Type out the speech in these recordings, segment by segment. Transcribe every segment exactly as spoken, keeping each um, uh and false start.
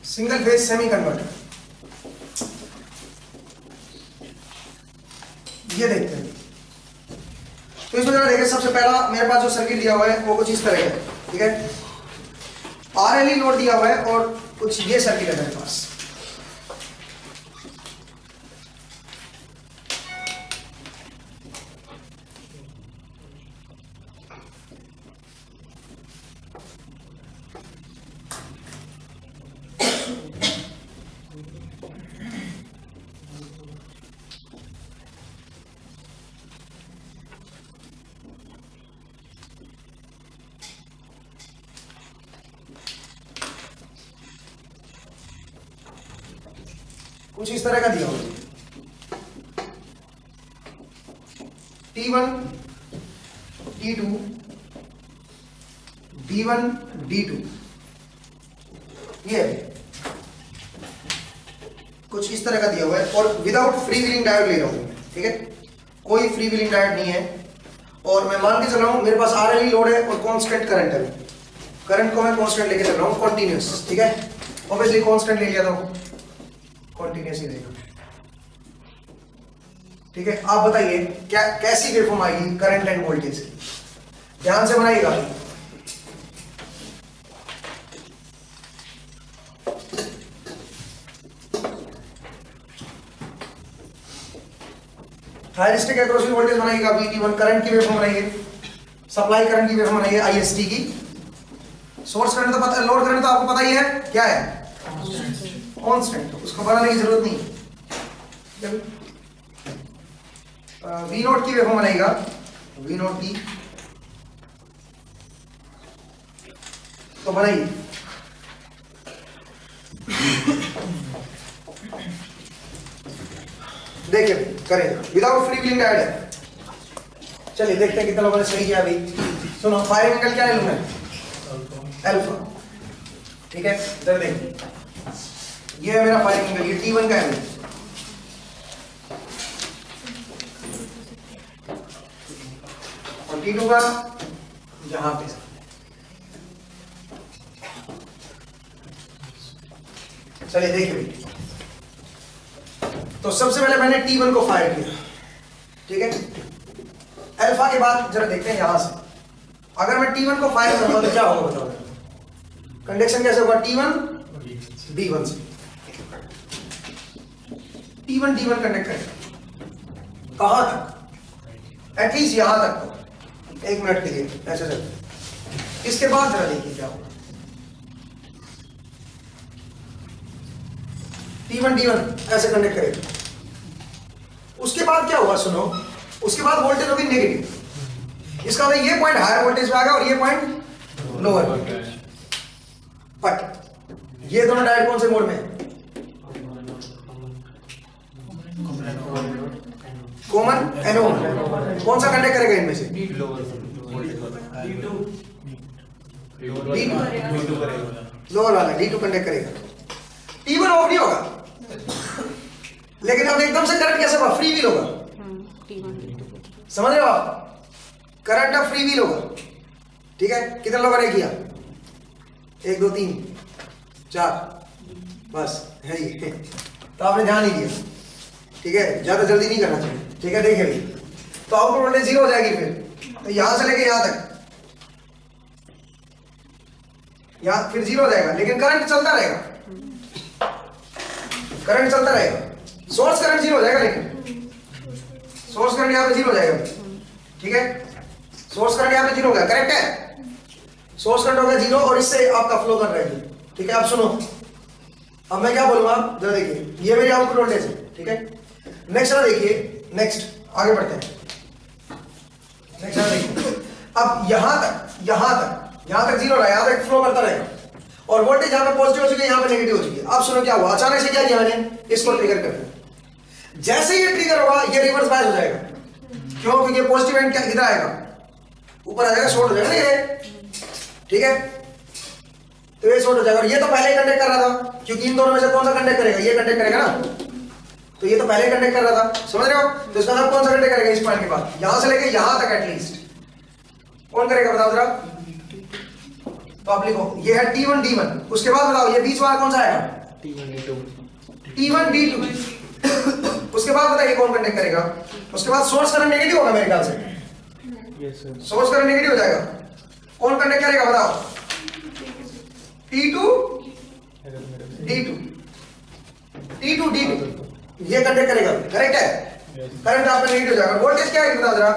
Single phase semi converter, ये देखते हैं। तो इसमें जरा देखिए, सबसे पहला मेरे पास जो सर्किट दिया हुआ है वो कुछ इस तरह का है, ठीक है। आरएलई लोड दिया हुआ है और कुछ ये सर्किट है मेरे पास। कुछ इस तरह का दिया हुआ, T one T two D one D two, ये कुछ इस तरह का दिया हुआ है और विदाउट फ्री व्हीलिंग डायोड ले रहा हूं, ठीक है। कोई फ्री व्हीलिंग डायोड नहीं है और मैं मान के चल रहा हूं मेरे पास आरएलई लोड है और कांस्टेंट करंट है। करंट को मैं कांस्टेंट लेके चल रहा हूं, कॉन्टिन्यूस, ठीक है। ऑब्वियसली कांस्टेंट ले लिया था, कॉन्टिन्यूस ही रहेगा, ठीक है। आप बताइए क्या कैसी वेवफॉर्म आएगी करंट एंड वोल्टेज की, ध्यान से बनाइएगा। हायरिस्टिक एक्रॉसिंग वोल्टेज बनाइएगा, वी टी वन करंट की वेवफॉर्म बनाइए, सप्लाई करंट की वेवफॉर्म बनाइए, आईएसटी की। सोर्स करंट तो पता, लोड करंट तो आपको पता ही है क्या है, कांस्टेंट, उसको बनाने की जरूरत नहीं। वी नोट की वेवफॉर्म बनाएगा, वी नोट की तो बनाइए। देखिए करेगा, विदाउट फ्री व्हीलिंग डायोड है। चलिए देखते हैं कितना लोगों ने सही किया अभी। सुनो, फायरिंग एंगल क्या ले लूं मैं, अल्फा, ठीक है। इधर देखिए, ये है मेरा फायरिंग एंगल, ये टी वन का है और टी टू का यहां पे। चलिए देखिए भाई, तो सबसे पहले मैंने टी वन को फायर किया, ठीक है। अल्फा के बाद जरा देखते हैं यहां से, अगर मैं टी वन को फायर करूंगा तो क्या होगा बताओ, कंडक्शन कैसे होगा, टी वन डी वन से, T one D one conduct करेगा कहां तक, एटलीस्ट यहां तक तो एक मिनट के लिए ऐसे चलते। इसके बाद जरा देखिए क्या होगा, टी वन डी वन ऐसे कंडक्ट करेगा। उसके बाद क्या होगा सुनो, उसके बाद वोल्टेज होगी नेगेटिव, इसका मतलब ये पॉइंट हायर वोल्टेज पे आ गया और ये पॉइंट लोअर। बट ये दोनों डायोड कौन से मोड में है, कॉमन एनोड। कौन सा कंडक्ट करेगा इनमें से, डी टू लोअर वाला डी टू कंडक्ट करेगा, टी वन ऑफ नहीं होगा। लेकिन अब एकदम से करंट कैसे होगा, फ्री व्हील होगा, समझ रहे हो आप, करंट अब फ्री व्हील होगा, ठीक है। कितने लोगों ने किया, एक दो तीन चार, बस है ये, तो आपने ध्यान नहीं दिया, ठीक है। ज्यादा जल्दी नहीं करना चाहिए, ठीक है। देखिए भाई, तो आउटपुट वोल्टेज जीरो हो जाएगी फिर, तो यहां से लेके यहां तक, यहां फिर जीरो हो जाएगा, लेकिन करंट चलता रहेगा, करंट चलता रहेगा। सोर्स करंट जीरो हो जाएगा, लेकिन सोर्स करंट यहां पे जीरो हो जाएगा, ठीक है। सोर्स करंट यहां पे जीरो हो गया, करेक्ट है। सोर्स करंट हो गया जीरो और इससे आपका फ्लो कर रहा है, ठीक है। आप सुनो, अब मैं क्या बोलूंगा जरा देखिए, ये मेरी आउटपुट वोल्टेज है, ठीक है। नेक्स्ट जरा देखिए, नेक्स्ट आगे बढ़ते हैं। नेक्स्ट जरा देखिए, अब यहां तक यहां तक यहां तक जीरो रहा है, यहां तक फ्लो करता रहेगा और वोल्टेज यहां पे पॉजिटिव हो चुकी है, यहां पे नेगेटिव हो चुकी है। अब सुनो क्या हुआ, अचानक से क्या किया मैंने, इसको ट्रिगर कर दिया। जैसे ये ट्रिगर होगा ये रिवर्स बायस हो जाएगा, क्यों, क्योंकि पॉजिटिव एंड क्या इधर आएगा, ऊपर आ जाएगा, शॉर्ट हो जाएगा ये, ठीक है। तो ये शॉर्ट हो जाएगा, ये तो पहले ही कंडक्ट कर रहा था, क्योंकि इन दोनों में से कौन सा कंडक्ट करेगा, ये कंडक्ट करेगा ना, तो ये तो पहले ही कंडक्ट कर रहा था, समझ रहे हो। तो इसका मतलब कौन सा कंडक्ट करेगा इस पॉइंट के बाद, यहां से लेके यहां तक एटलीस्ट कौन करेगा बताओ जरा। तो आप लिखो, ये है टी वन डी वन, उसके बाद बताओ ये बीच वाला कौन सा आएगा, T one D two T one D two. उसके बाद बताइए कौन कंडक्ट करेगा? उसके बाद सोर्स करंट नेगेटिव होगा मेरे ख्याल से। Yes sir. Source current negative हो जाएगा, कौन कंडक्ट करेगा बताओ? T two D two, T two D two ये कंडक्ट करेगा, करेक्ट है? करंट आपका नेगेटिव हो जाएगा। वोल्टेज क्या है बताओ जरा?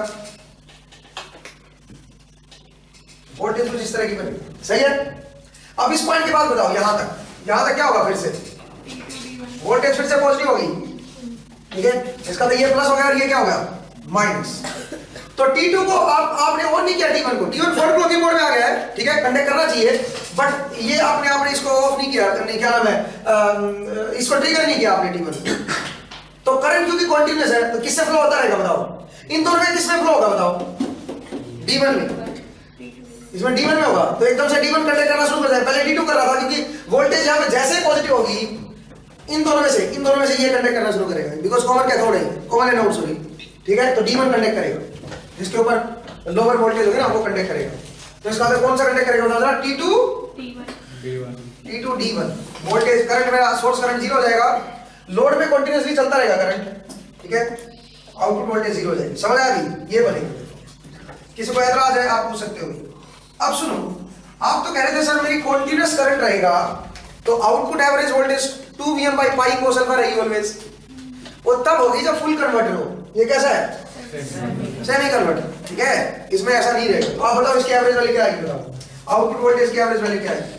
वोल्टेज कुछ इस तरह की बनेगी, सही है? अब इस पॉइंट के बाद बताओ यहां तक, यहां तक क्या होगा? फिर से वोल्टेज फिर से पॉजिटिव होगी, ठीक है? इसका तो ये प्लस हो गया और ये क्या हो गया? माइनस। तो टी टू को आप आपने ऑन नहीं किया, टी वन को, T one for blocking mode में आ गया है, ठीक है? कंडक्ट करना चाहिए, बट ये आपने आपने इसको ऑफ नहीं किया, नहीं क्या नाम है, इसको ट्रिगर नहीं किया आपने टी वन। तो करंट क्योंकि कॉन्टिन्यूअस है तो किससे फ्लो होता रहेगा बताओ? इन दोनों में किसमें फ्लो होगा बताओ? डी वन में। इसमें डी वन में होगा तो एकदम से डी वन कंडक्ट करना शुरू कर जाएगा। पहले डी टू कर रहा था क्योंकि वोल्टेज यहां पे जैसे ही पॉजिटिव होगी इन दोनों में से इन दोनों में से ये कंडक्ट करना शुरू करेगा, बिकॉज कॉमन कैथोड है, कॉमन एनोड सॉरी, ठीक है? तो डी वन कंडक्ट करेगा, जिसके ऊपर लोअर वोल्टेज होगा ना वो कंडक्ट करेगा। तो इसका मतलब कौन सा कंडक्ट करेगा बताओ जरा? T two D one, T two D one. Voltage current में सोर्स करंट जीरो हो जाएगा, लोड में कंटीन्यूअसली चलता रहेगा करंट, ठीक है? आउटपुट वोल्टेज जीरो हो जाएगी। समझ आ गई? ये बनेगा। किसी को ऐतराज है आप पूछ सकते हो। अब सुनो, आप तो कह रहे थे सर मेरी कंटीन्यूअस करंट रहेगा तो output average voltage two V M by pi cos alpha रहेगी ऑलवेज। वो तब होगी जब फुल कन्वर्टर हो। ये कैसा है? सेमी कन्वर्टर, ठीक है? इसमें ऐसा नहीं रहेगा। तो आप बताओ इसकी एवरेज वैल्यू क्या आएगी? बताओ आउटपुट वोल्टेज की एवरेज वैल्यू क्या आएगी?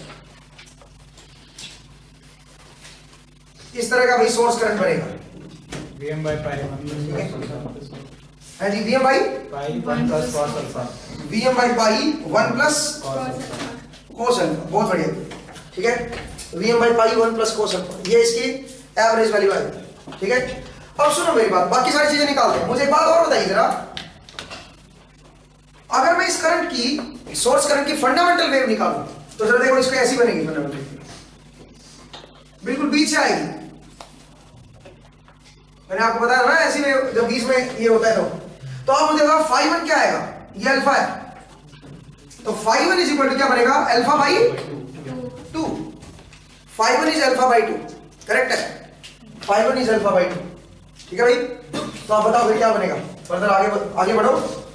इस तरह का भाई सोर्स करंट बनेगा, वीएम बाय पाई है जी, VM by pi one plus cos alpha, VM by pi one plus cos alpha. बहुत बढ़िया, ठीक है? VM by pi one plus cos alpha, ये इसकी एवरेज वैल्यू आएगी, ठीक है? अब सुनो मेरी बात, बाकी सारी चीजें निकालते हैं। मुझे एक बात और बताइए जरा, अगर मैं इस करंट की सोर्स करंट की फंडामेंटल वेव निकालूं तो जरा देखो इसको ऐसी बनेगी, फंडामेंटल बिल्कुल बीच से आएगी। मैंने आपको बताया ना ऐसी वेव जब बीच में ये होता है तो तो आप मुझे बताओ फाई वन क्या आएगा? ये अल्फा है, तो phi one is equal to क्या बनेगा? Alpha by two. Phi one is alpha by two, correct है? Phi one is alpha by two, ठीक है भाई? तो आप बताओ फिर क्या बनेगा? फर्दर आगे आगे बढ़ो,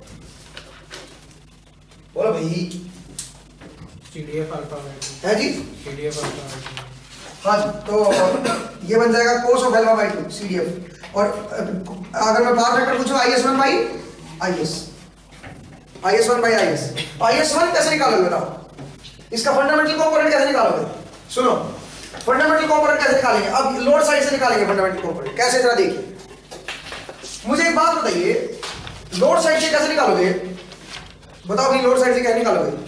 बोलो भाई। सीडीएफ अल्फा बाई टू है जी, सीडीएफ अल्फा बाई टू। हाँ जी, तो ये बन जाएगा cos of alpha by two CDF. और अगर मैं पावर फैक्टर पूछूं I S one by I S, I S one by I S, I S one कैसे निकालोगे बताओ? इसका फंडामेंटल कंपोनेंट कैसे निकालोगे? सुनो, फंडामेंटल कंपोनेंट कैसे निकालेंगे? अब लोड साइड से निकालेंगे फंडामेंटल कंपोनेंट। कैसे जरा देखिए, मुझे एक बात बताइए, लोड साइड से कैसे निकालोगे? बताओ भाई, लोड साइड से कैसे निकालोगे?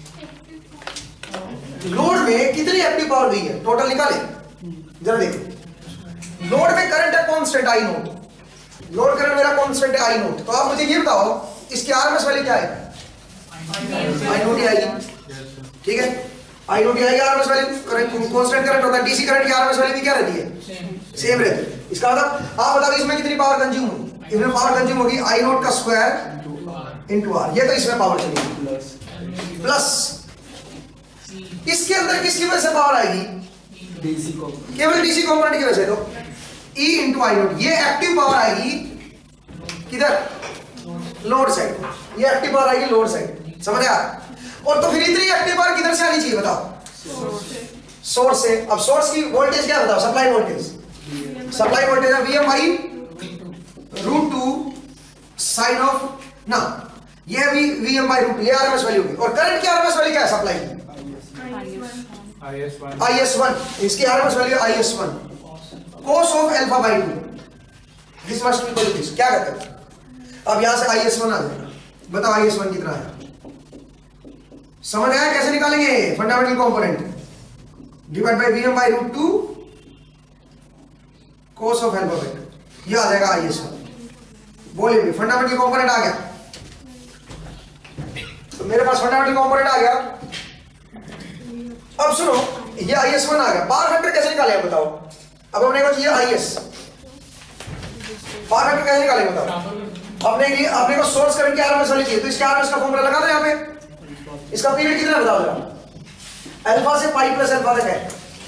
लोड में कितनी एक्टिव पावर दी है टोटल निकाले जरा देखो। लोड में करंट है constant I naught, load current मेरा कांस्टेंट है आई नोट। तो आप मुझे ये बताओ इसकी आरएमएस वैल्यू क्या है? आई नोट ही आएगी, ठीक है? आई नोट ही आएगी RMS value. Current constant current होता है, डीसी करंट की आरएमएस वैल्यू भी क्या रहती है? सेम रहती है। इसका मतलब आप बताओ इसमें कितनी पावर कंज्यूम होगी? इसमें पावर कंज्यूम होगी आई नोट का स्क्वायर इनटू आर। ये तो इसमें पावर चलेगी प्लस। इसके अंदर किसकी वजह से पावर आएगी? डीसी कंपोनेंट, केवल डीसी कंपोनेंट की वजह से। तो E इंटू आई नोट, ये एक्टिव पावर आएगी किधर? Load side. ये एक्टिव पावर आएगी लोड साइड, समझ आया? और तो फिर इतनी एक्टिव पावर किधर से आनी चाहिए बताओ? सोर्स से। अब सोर्स की वोल्टेज क्या बताओ? सप्लाई वोल्टेज, सप्लाई वोल्टेज है VM by root two sine of ना, ये भी वीएम बाई रूट टू, ये आरएमएस वैल्यू होगी। और करंट की आरएमएस वैल्यू क्या है सप्लाई की? I S one. इसकी RMS value I S one cos of alpha by two, this must be equal to this। क्या कहते हैं? अब यहां से आई एस वन आ जाएगा। बताओ आई एस वन कितना है? समझ आया कैसे निकालेंगे? Fundamental component divide by VM by root two cos of alpha by two, ये आ जाएगा आई एस वन। बोलिए भी फंडामेंटल कंपोनेंट आ गया। तो मेरे पास फंडामेंटल कंपोनेंट आ गया। अब सुनो, ये आई एस वन आ गया। पावर फैक्टर कैसे निकालेंगे बताओ? अब हमने कहा ये आई एस पावर फैक्टर कैसे निकालेंगे बताओ? अपने लिए अपने को सोर्स करंट की आरएमएस वैल्यू चाहिए, तो इसके आरएमएस का फॉर्मूला लगा दो यहां पे। इसका पीरियड कितना बताओ जरा? अल्फा से पाई प्लस अल्फा तक है,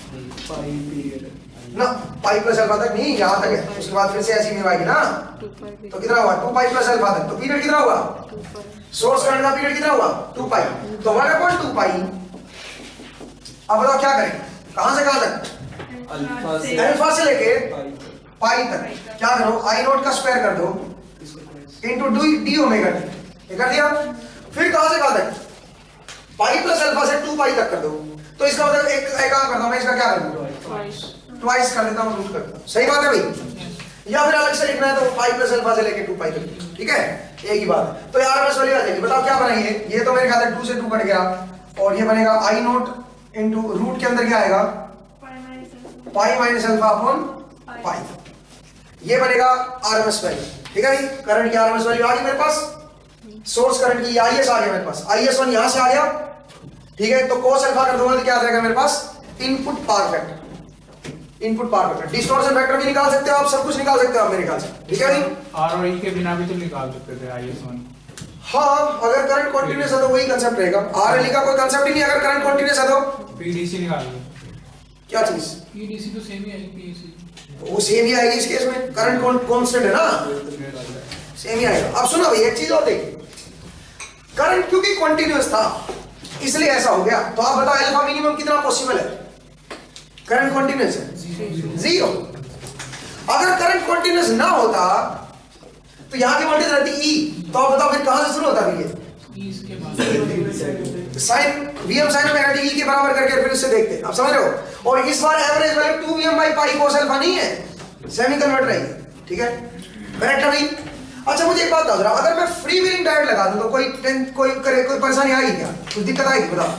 पाई पीरियड ना, पाई प्लस अल्फा तक नहीं, यहाँ तक है, उसके बाद फिर से ऐसी वेव आएगी ना, तो कितना हुआ टू पाई प्लस अल्फा तक, तो पीरियड कितना हुआ, सोर्स करंट का पीरियड कितना हुआ टू पाई, तो वन अपॉन टू पाई। अब बताओ क्या करें, कहां से कहां तक, अल्फा से अल्फा से लेके पाई पाई तक, क्या करो आई नोट का स्क्वायर कर दो into D D omega T, ये कर दिया। फिर कहां से कहां तक, पाई प्लस अल्फा से टू पाई तक कर दो, तो इसका मतलब एक एक काम करता हूं मैं, इसका क्या कर दूं, ट्वाइस कर देता हूं, रूट करता हूं, सही बात है भाई, या फिर अलग से लिखना है तो पाई प्लस अल्फा से लेके टू पाई तक, ठीक है, एक ही बात। तो यार बस वाली आ जाएगी, बताओ क्या बनाएंगे, ये तो मेरे ख्याल से टू से टू कट गया, और ये बनेगा आई नोट इनटू रूट के अंदर क्या आएगा, pi minus alpha upon pi, ये बनेगा आरएमएस वैल्यू, ठीक है भाई, करंट की आरएमएस वैल्यू आ गई मेरे पास, सोर्स करंट की आईएस आ गया मेरे पास, आईएस वन यहां से आ गया, ठीक है, तो कोस अल्फा कर दूंगा तो क्या आ जाएगा मेरे पास, input power factor, input power factor, distortion factor भी निकाल सकते हो आप, सब कुछ निकाल सकते हो आप मेरे ख्याल से, ठीक है भाई। आर और ई के बिना भी तो निकाल सकते थे आईएस वन। हाँ, अगर करंट कंटीन्यूअस है तो वही कांसेप्ट रहेगा, आरएलई का कोई कांसेप्ट ही नहीं, अगर करंट कंटीन्यूअस है तो पीडीसी निकाल लो, क्या चीज, पीडीसी तो सेम ही आएगी, पीएसी वो सेम ही आएगी इस केस में, करंट कांस्टेंट है ना, सेम ही आएगा। अब सुनो भाई एक चीज और देखिए, करंट क्योंकि कंटीन्यूअस था इसलिए ऐसा हो गया, तो आप बताओ अल्फा मिनिमम कितना पॉसिबल है, करंट कंटीन्यूअस है जीरो, अगर करंट कंटीन्यूअस ना होता तो यहां की वोल्टेज रहती ई, तो आप बताओ फिर कहां से शुरू होता फिर ये इसके बाद sine VM sine omega T के बराबर करके फिर उससे देखते हैं, आप समझ रहे हो, और इस बार average value two VM by pi cos alpha नहीं है, सेमी कन्वर्टर है, ठीक है, करेक्ट है भाई। अच्छा मुझे एक बात बता जरा, अगर मैं फ्री व्हीलिंग डायोड लगा दूं तो कोई कोई करे कोई परेशानी आएगी क्या, कुछ दिक्कत आएगी बताओ,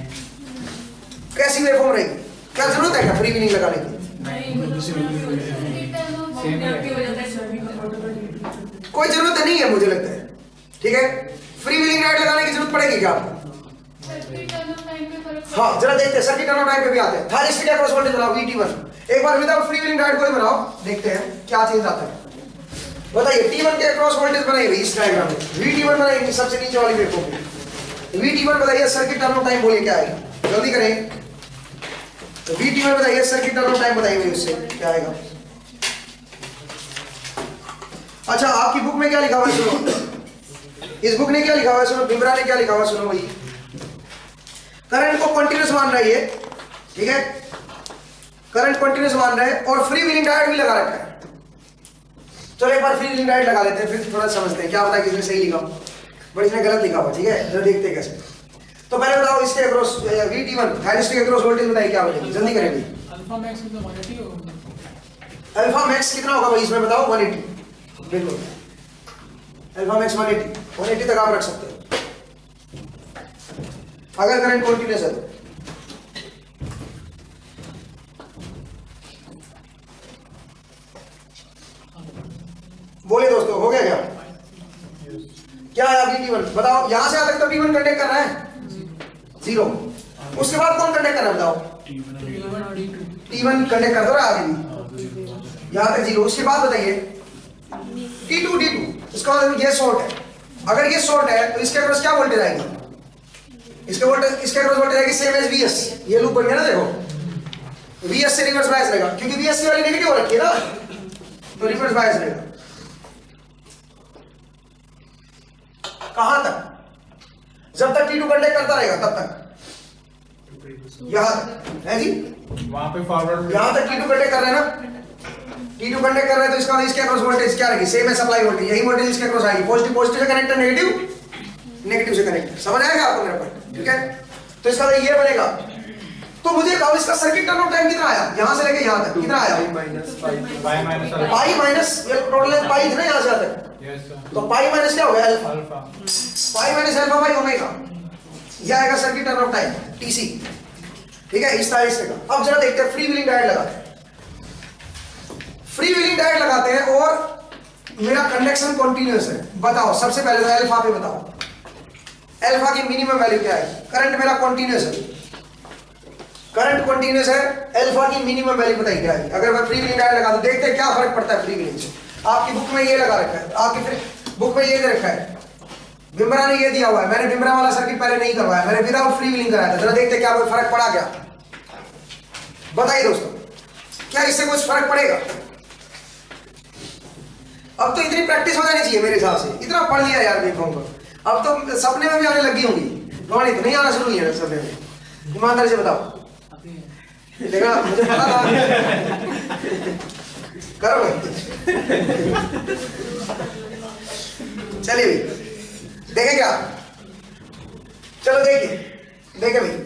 कैसी वेवफॉर्म रहेगी, क्या जरूरत है क्या फ्री व्हीलिंग लगाने की, कोई जरूरत नहीं है मुझे लगता है, ठीक है, फ्री व्हीलिंग डायोड लगाने की जरूरत पड़ेगी क्या आपको, हाँ जरा देखते हैं, सर्किट टर्न ऑफ टाइम पे भी आते हैं, थायरिस्टिक अक्रॉस वोल्टेज बनाओ वी टी वन, एक बार विदाउट फ्री व्हीलिंग डायोड कोई बनाओ, देखते हैं क्या चेंज आता है, बताइए टी वन के अक्रॉस वोल्टेज बनाइए इस डायग्राम में, वी टी वन बनाइए सबसे नीचे वाली वेवफॉर्म पे, वी टी वन बताइए सर्किट टर्न ऑफ टाइम बोलिए क्या आएगा, जल्दी करें, तो वी टी वन बताइए सर्किट टर्न ऑफ टाइम बताइए उससे क्या आएगा। अच्छा आपकी बुक में क्या लिखा हुआ है सुनो, इस बुक ने क्या लिखा हुआ है सुनो, बिमरा ने क्या लिखा हुआ है सुनो भाई, करंट को कंटीन्यूअस मान रहा है ये, ठीक है, करंट कंटीन्यूअस मान रहा है और फ्री व्हीलिंग डायोड भी लगा रखा है, चलो एक बार फ्री व्हीलिंग डायोड लगा लेते हैं फिर थोड़ा समझते हैं क्या पता किसने सही लिखा बट इसने गलत लिखा हुआ, ठीक है, जरा देखते हैं कैसे। तो पहले बताओ इसके across V T one thyristor across voltage बताइए क्या बनेगी, जल्दी करें भाई, अल्फा मैक्स मतलब वन एटी होगा, अल्फा मैक्स कितना होगा भाई इसमें बताओ, वन एटी, बिल्कुल alpha max one eighty, one eighty तक आप रख सकते हो अगर करंट कंटीन्यूअस है तो। बोले दोस्तों हो गया क्या, क्या आया वी टी वन बताओ, यहां से तक तो टी वन कंडक्ट कर रहा है जीरो, उसके बाद कौन कंडक्ट कर रहा है बताओ, टी वन कंडक्ट कर दो रहा आगे भी, यहां तक जीरो, उसके बाद बताइए टी टू टी टू, इसका मतलब ये शॉर्ट है, अगर ये शॉर्ट है तो इसके अक्रॉस क्या वोल्टेज आएगी, इसके वोल्टेज इसके अक्रॉस वोल्टेज आएगी सेम एज वीएस, ये लूप बन गया ना देखो, वीएस से रिवर्स बायस रहेगा क्योंकि वीएस वाली नेगेटिव हो रखी है ना, तो रिवर्स बायस रहेगा कहां तक, जब तक टी टू कंडक्ट करता रहेगा तब तक, यहां तक है जी, वहां पे फॉरवर्ड यहां तक टी टू कंडक्ट कर रहे हैं ना, टी टू कंडक्ट कर रहे हैं तो इसका मतलब इसके अक्रॉस वोल्टेज क्या रहेगी, सेम है सप्लाई वोल्टेज, यही वोल्टेज इसके अक्रॉस आएगी, पॉजिटिव पॉजिटिव से कनेक्ट है, नेगेटिव नेगेटिव से कनेक्ट, समझ आएगा आपको मेरा पॉइंट, ठीक है, तो इसका मतलब ये बनेगा, तो मुझे बताओ इसका सर्किट टर्न ऑफ टाइम कितना आया, यहां से लेके यहां तक कितना आया, pi minus pi minus total pi थे ना यहां से यहां तक, यस सर, तो पाई माइनस क्या हो गया alpha, alpha pi minus alpha by omega, ये आएगा circuit turn off time TC, ठीक है, इस तरह से का। अब जरा देखते हैं फ्री व्हीलिंग डायोड लगाते हैं, फ्री व्हीलिंग डायोड लगाते हैं और मेरा कंडक्शन कंटीन्यूअस है, बताओ सबसे पहले तो अल्फा पे बताओ, अल्फा की मिनिमम वैल्यू क्या है, करंट मेरा कंटीन्यूअस है, करंट कंटीन्यूअस है, अल्फा की मिनिमम वैल्यू बताइए क्या है, अगर मैं फ्री व्हीलिंग डायोड लगा दूं देखते हैं क्या फर्क पड़ता है फ्री व्हीलिंग से, आपकी बुक में ये लगा रखा है, आपकी बुक में ये दे रखा है, बिमरा ने ये दिया हुआ है, मैंने बिमरा वाला सर्किट पहले नहीं करवाया, मैंने विदाउट फ्री व्हीलिंग कराया था, जरा देखते क्या कोई फर्क पड़ा क्या, बताइए दोस्तों, क्या इससे कुछ फर्क पड़ेगा? अब तो इतनी प्रैक्टिस हो जानी चाहिए मेरे हिसाब से, इतना पढ़ लिया यार देखो को, अब तो सपने में भी आने लगी होंगी। गणित नहीं आना शुरू किया सपने में, ईमानदारी से बताओ। देखा मुझे पता था। करो भाई, चलिए भाई देखे क्या, चलो देखिए, देखे भाई,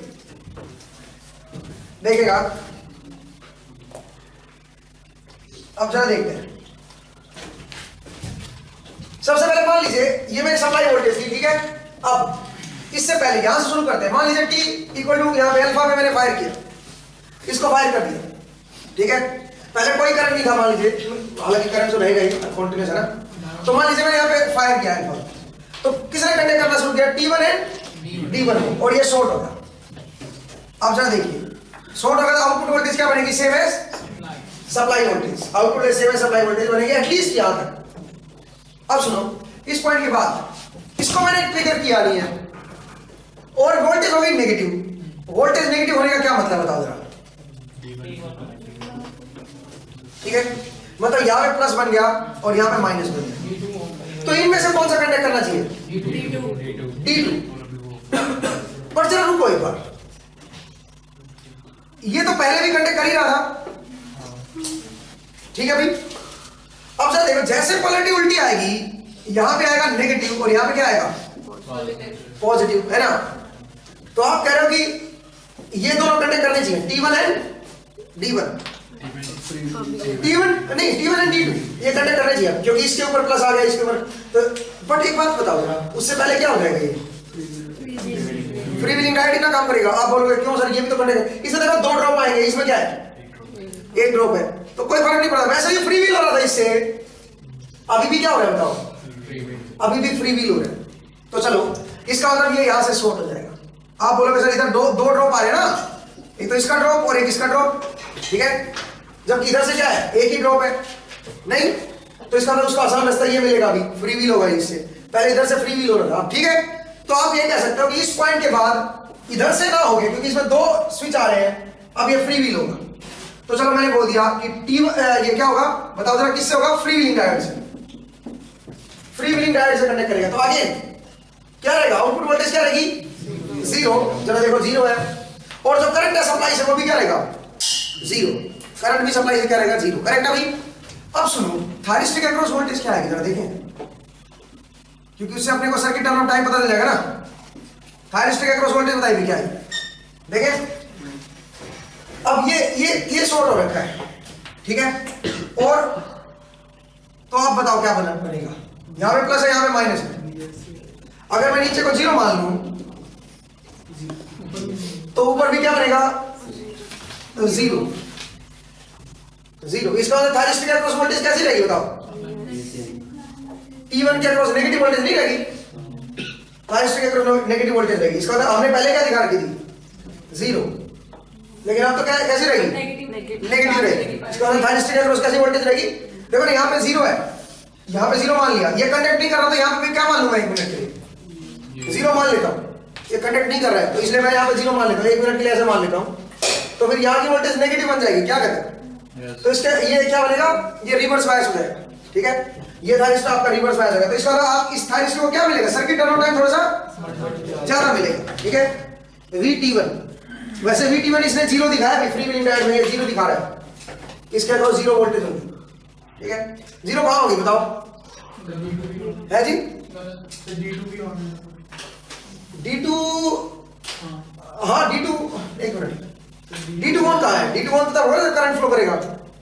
देखेगा। अब जरा देखते हैं। सबसे पहले मान लीजिए ये मेरी सप्लाई वोल्टेज थी, ठीक है। अब इससे पहले यहां से शुरू करते हैं। मान लीजिए टी इक्वल टू यहां पे अल्फा में मैंने फायर किया, इसको फायर कर दिया, ठीक है। पहले कोई करंट नहीं था, मान लीजिए, हालांकि करंट तो रहेगा ही, कंटीन्यूअस है ना। तो मान लीजिए मैंने यहाँ पे फायर किया अल्फा, तो किसने कंडक्ट करना शुरू किया? T one and D one, और ये शॉर्ट होगा। अब जरा देखिए, शॉर्ट होगा तो आउटपुट वोल्टेज क्या बनेगी? Same as supply voltage. Output same as supply voltage बनेगी एटलीस्ट यहां तक। अब सुनो, इस पॉइंट के बाद इसको मैंने ट्रिगर किया नहीं है, और वोल्टेज हो गई नेगेटिव। वोल्टेज नेगेटिव होने का क्या मतलब बताओ जरा? ठीक है, मतलब यहां पे प्लस बन गया और यहां पे माइनस बन गया। तो इनमें से कौन सा कंडक्ट करना चाहिए? D two. पर जरा रुको एक बार, ये तो पहले भी कंडक्ट कर ही रहा था, ठीक है भाई। अब जरा देखो, जैसे पोलैरिटी उल्टी आएगी, यहां पे आएगा नेगेटिव और यहां पे क्या आएगा? पॉजिटिव, है ना। तो आप कह रहे हो कि ये दोनों कंडक्ट करने चाहिए, T one and D one. T one नहीं, T one and D two ये कंडक्ट करने चाहिए, क्योंकि इसके ऊपर प्लस आ गया, इसके ऊपर। तो बट एक बात बताओ जरा, उससे पहले क्या हो जाएगा? ये फ्री व्हीलिंग डायोड ना काम करेगा। आप बोलोगे क्यों सर, ये भी तो कंडक्ट, इसमें देखो दो ड्रॉप आएंगे, इसमें क्या है? एक ड्रॉप है, तो कोई फर्क नहीं पड़ता। वैसे ही फ्री व्हील हो रहा था इससे, अभी भी क्या हो रहा है बताओ? अभी भी फ्री व्हील हो रहा है। तो चलो, इसका मतलब ये यहां से शॉर्ट हो जाएगा। आप बोलोगे सर इधर दो दो ड्रॉप आ रहे हैं ना, एक तो इसका ड्रॉप और एक इसका ड्रॉप, ठीक है। जबकि इधर से क्या है? एक ही ड्रॉप है, नहीं। तो इसका मतलब उसका आसान रास्ता ये मिलेगा, अभी फ्री व्हील होगा इससे। पहले इधर से फ्री व्हील हो रहा था, ठीक है। तो आप ये कह सकते हो कि इस पॉइंट के बाद इधर से ना होगे, क्योंकि इसमें दो स्विच आ रहे हैं, अब ये फ्री व्हील होगा। तो चलो मैंने बोल दिया कि टी ये क्या होगा बताओ जरा, किससे होगा? फ्री व्हीलिंग डायोड से। फ्री व्हीलिंग डायोड से कनेक्ट करेगा, तो आगे क्या रहेगा? आउटपुट वोल्टेज क्या रहेगी? जीरो। जरा देखो जीरो है, और जो करंट है सप्लाई से वो भी क्या रहेगा? जीरो। करंट भी सप्लाई से क्या रहेगा? जीरो। करेक्ट है भाई। अब सुनो, थायरिस्टिक अक्रॉस वोल्टेज क्या आएगी जरा देखें, क्योंकि उससे अपने को सर्किट टर्न ऑफ टाइम पता चल जाएगा ना। थायरिस्टिक अक्रॉस वोल्टेज बताइए क्या है, देखें। अब ये ये ये शॉर्ट हो रखा है, ठीक है। और तो आप बताओ क्या बना बनेगा? यहां पे प्लस है, यहां पे माइनस है। अगर मैं नीचे को जीरो मान लूं तो ऊपर भी क्या बनेगा? तो जीरो। जीरो। इसका मतलब थायरिस्टिक अक्रॉस वोल्टेज कैसी रहेगी बताओ? टी वन के अक्रॉस नेगेटिव वोल्टेज नहीं रहेगी, थायरिस्टिक अक्रॉस नेगेटिव वोल्टेज रहेगी। इसका मतलब हमने पहले क्या दिखा रखी थी? जीरो। लेकिन अब तो क्या कैसी रहेगी? नेगेटिव रहेगी। इसका मतलब थायरिस्टिक अक्रॉस कैसी वोल्टेज रहेगी? देखो ना, यहाँ पे जीरो है, यहाँ पे जीरो मान लिया, ये कंडक्ट नहीं कर रहा, तो यहाँ पे क्या मान लूंगा? एक मिनट के लिए जीरो मान लेता हूँ, ये कंडक्ट नहीं कर रहा है, तो इसलिए मैं यहाँ पे जीरो मान लेता हूँ, एक मिनट के लिए ऐसे मान लेता हूँ। तो फिर यहाँ की वोल्टेज नेगेटिव बन जाएगी, क्या कहते हैं? तो इसका ये क्या बनेगा? ये रिवर्स बायस हो जाएगा, ठीक है। ये थायरिस्टर आपका रिवर्स बायस होगा, तो इसका मतलब आप इस थायरिस्टर को क्या मिलेगा? सर्किट टर्न ऑफ टाइम थोड़ा सा ज्यादा मिलेगा, ठीक है। वी टी वन, वैसे वी टी वन इसने जीरो दिखाया है, फ्री व्हीलिंग डायोड में ये जीरो दिखा रहा है, इसके अक्रॉस जीरो वोल्टेज होगी, ठीक है। जीरो कहां होगी बताओ? है जी? डी टू, हाँ डी टू, एक मिनट, डी टू वन कहां है? डी टू वन तो करंट फ्लो करेगा।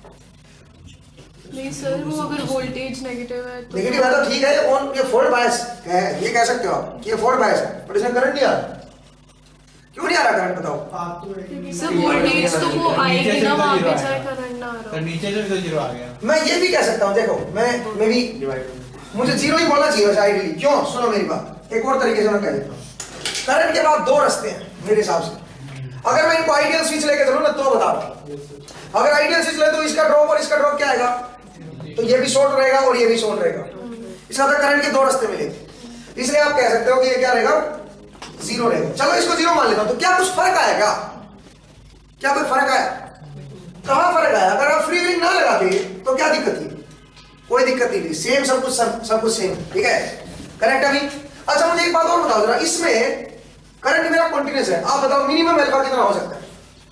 नहीं सर, वो अगर वोल्टेज नेगेटिव है तो नेगेटिव है तो ठीक है, ऑन ये फॉल्ट बायस है, ये कह सकते हो आप कि ये फॉल्ट बायस है, पर इसमें करंट नहीं आ रहा। क्यों नहीं आ रहा करंट बताओ? सर वोल्टेज तो वो आएगी ना वहां पे, चाहे करंट ना आ रहा हो। नीचे से भी तो जीरो आ गया। मैं ये भी कह सकता हूँ, देखो मैं मैं भी, मुझे जीरो ही बोलना चाहिए वैसे आइडियली। क्यों? सुनो मेरी बात, एक और तरीके से मैं कह देता हूँ। करंट के बाद दो रास्ते हैं मेरे हिसाब से। अगर मैं इनको आइडियल स्विच लेके चलूं ना तो बता रहा, अगर आइडियल स्विच ले तो इसका ड्रॉप और इसका ड्रॉप क्या आएगा? तो ये भी शॉर्ट रहेगा और ये भी शॉर्ट रहेगा। इसका मतलब करंट के दो रास्ते मिलेंगे, इसलिए आप कह सकते हो कि ये क्या रहेगा? जीरो रहेगा। चलो इसको जीरो मान लेता हूं, तो क्या कुछ फर्क आएगा? क्या कोई फर्क आया? कहां फर्क आया? अगर आप फ्री व्हीलिंग ना लगाते तो क्या दिक्कत थी? कोई दिक्कत नहीं थी, सेम सब कुछ सब, सब कुछ सेम, ठीक है, करेक्ट अभी। अच्छा मुझे एक बात और बताओ जरा, इसमें करंट मेरा कंटीन्यूअस है, आप बताओ मिनिमम अल्फा कितना हो सकता है?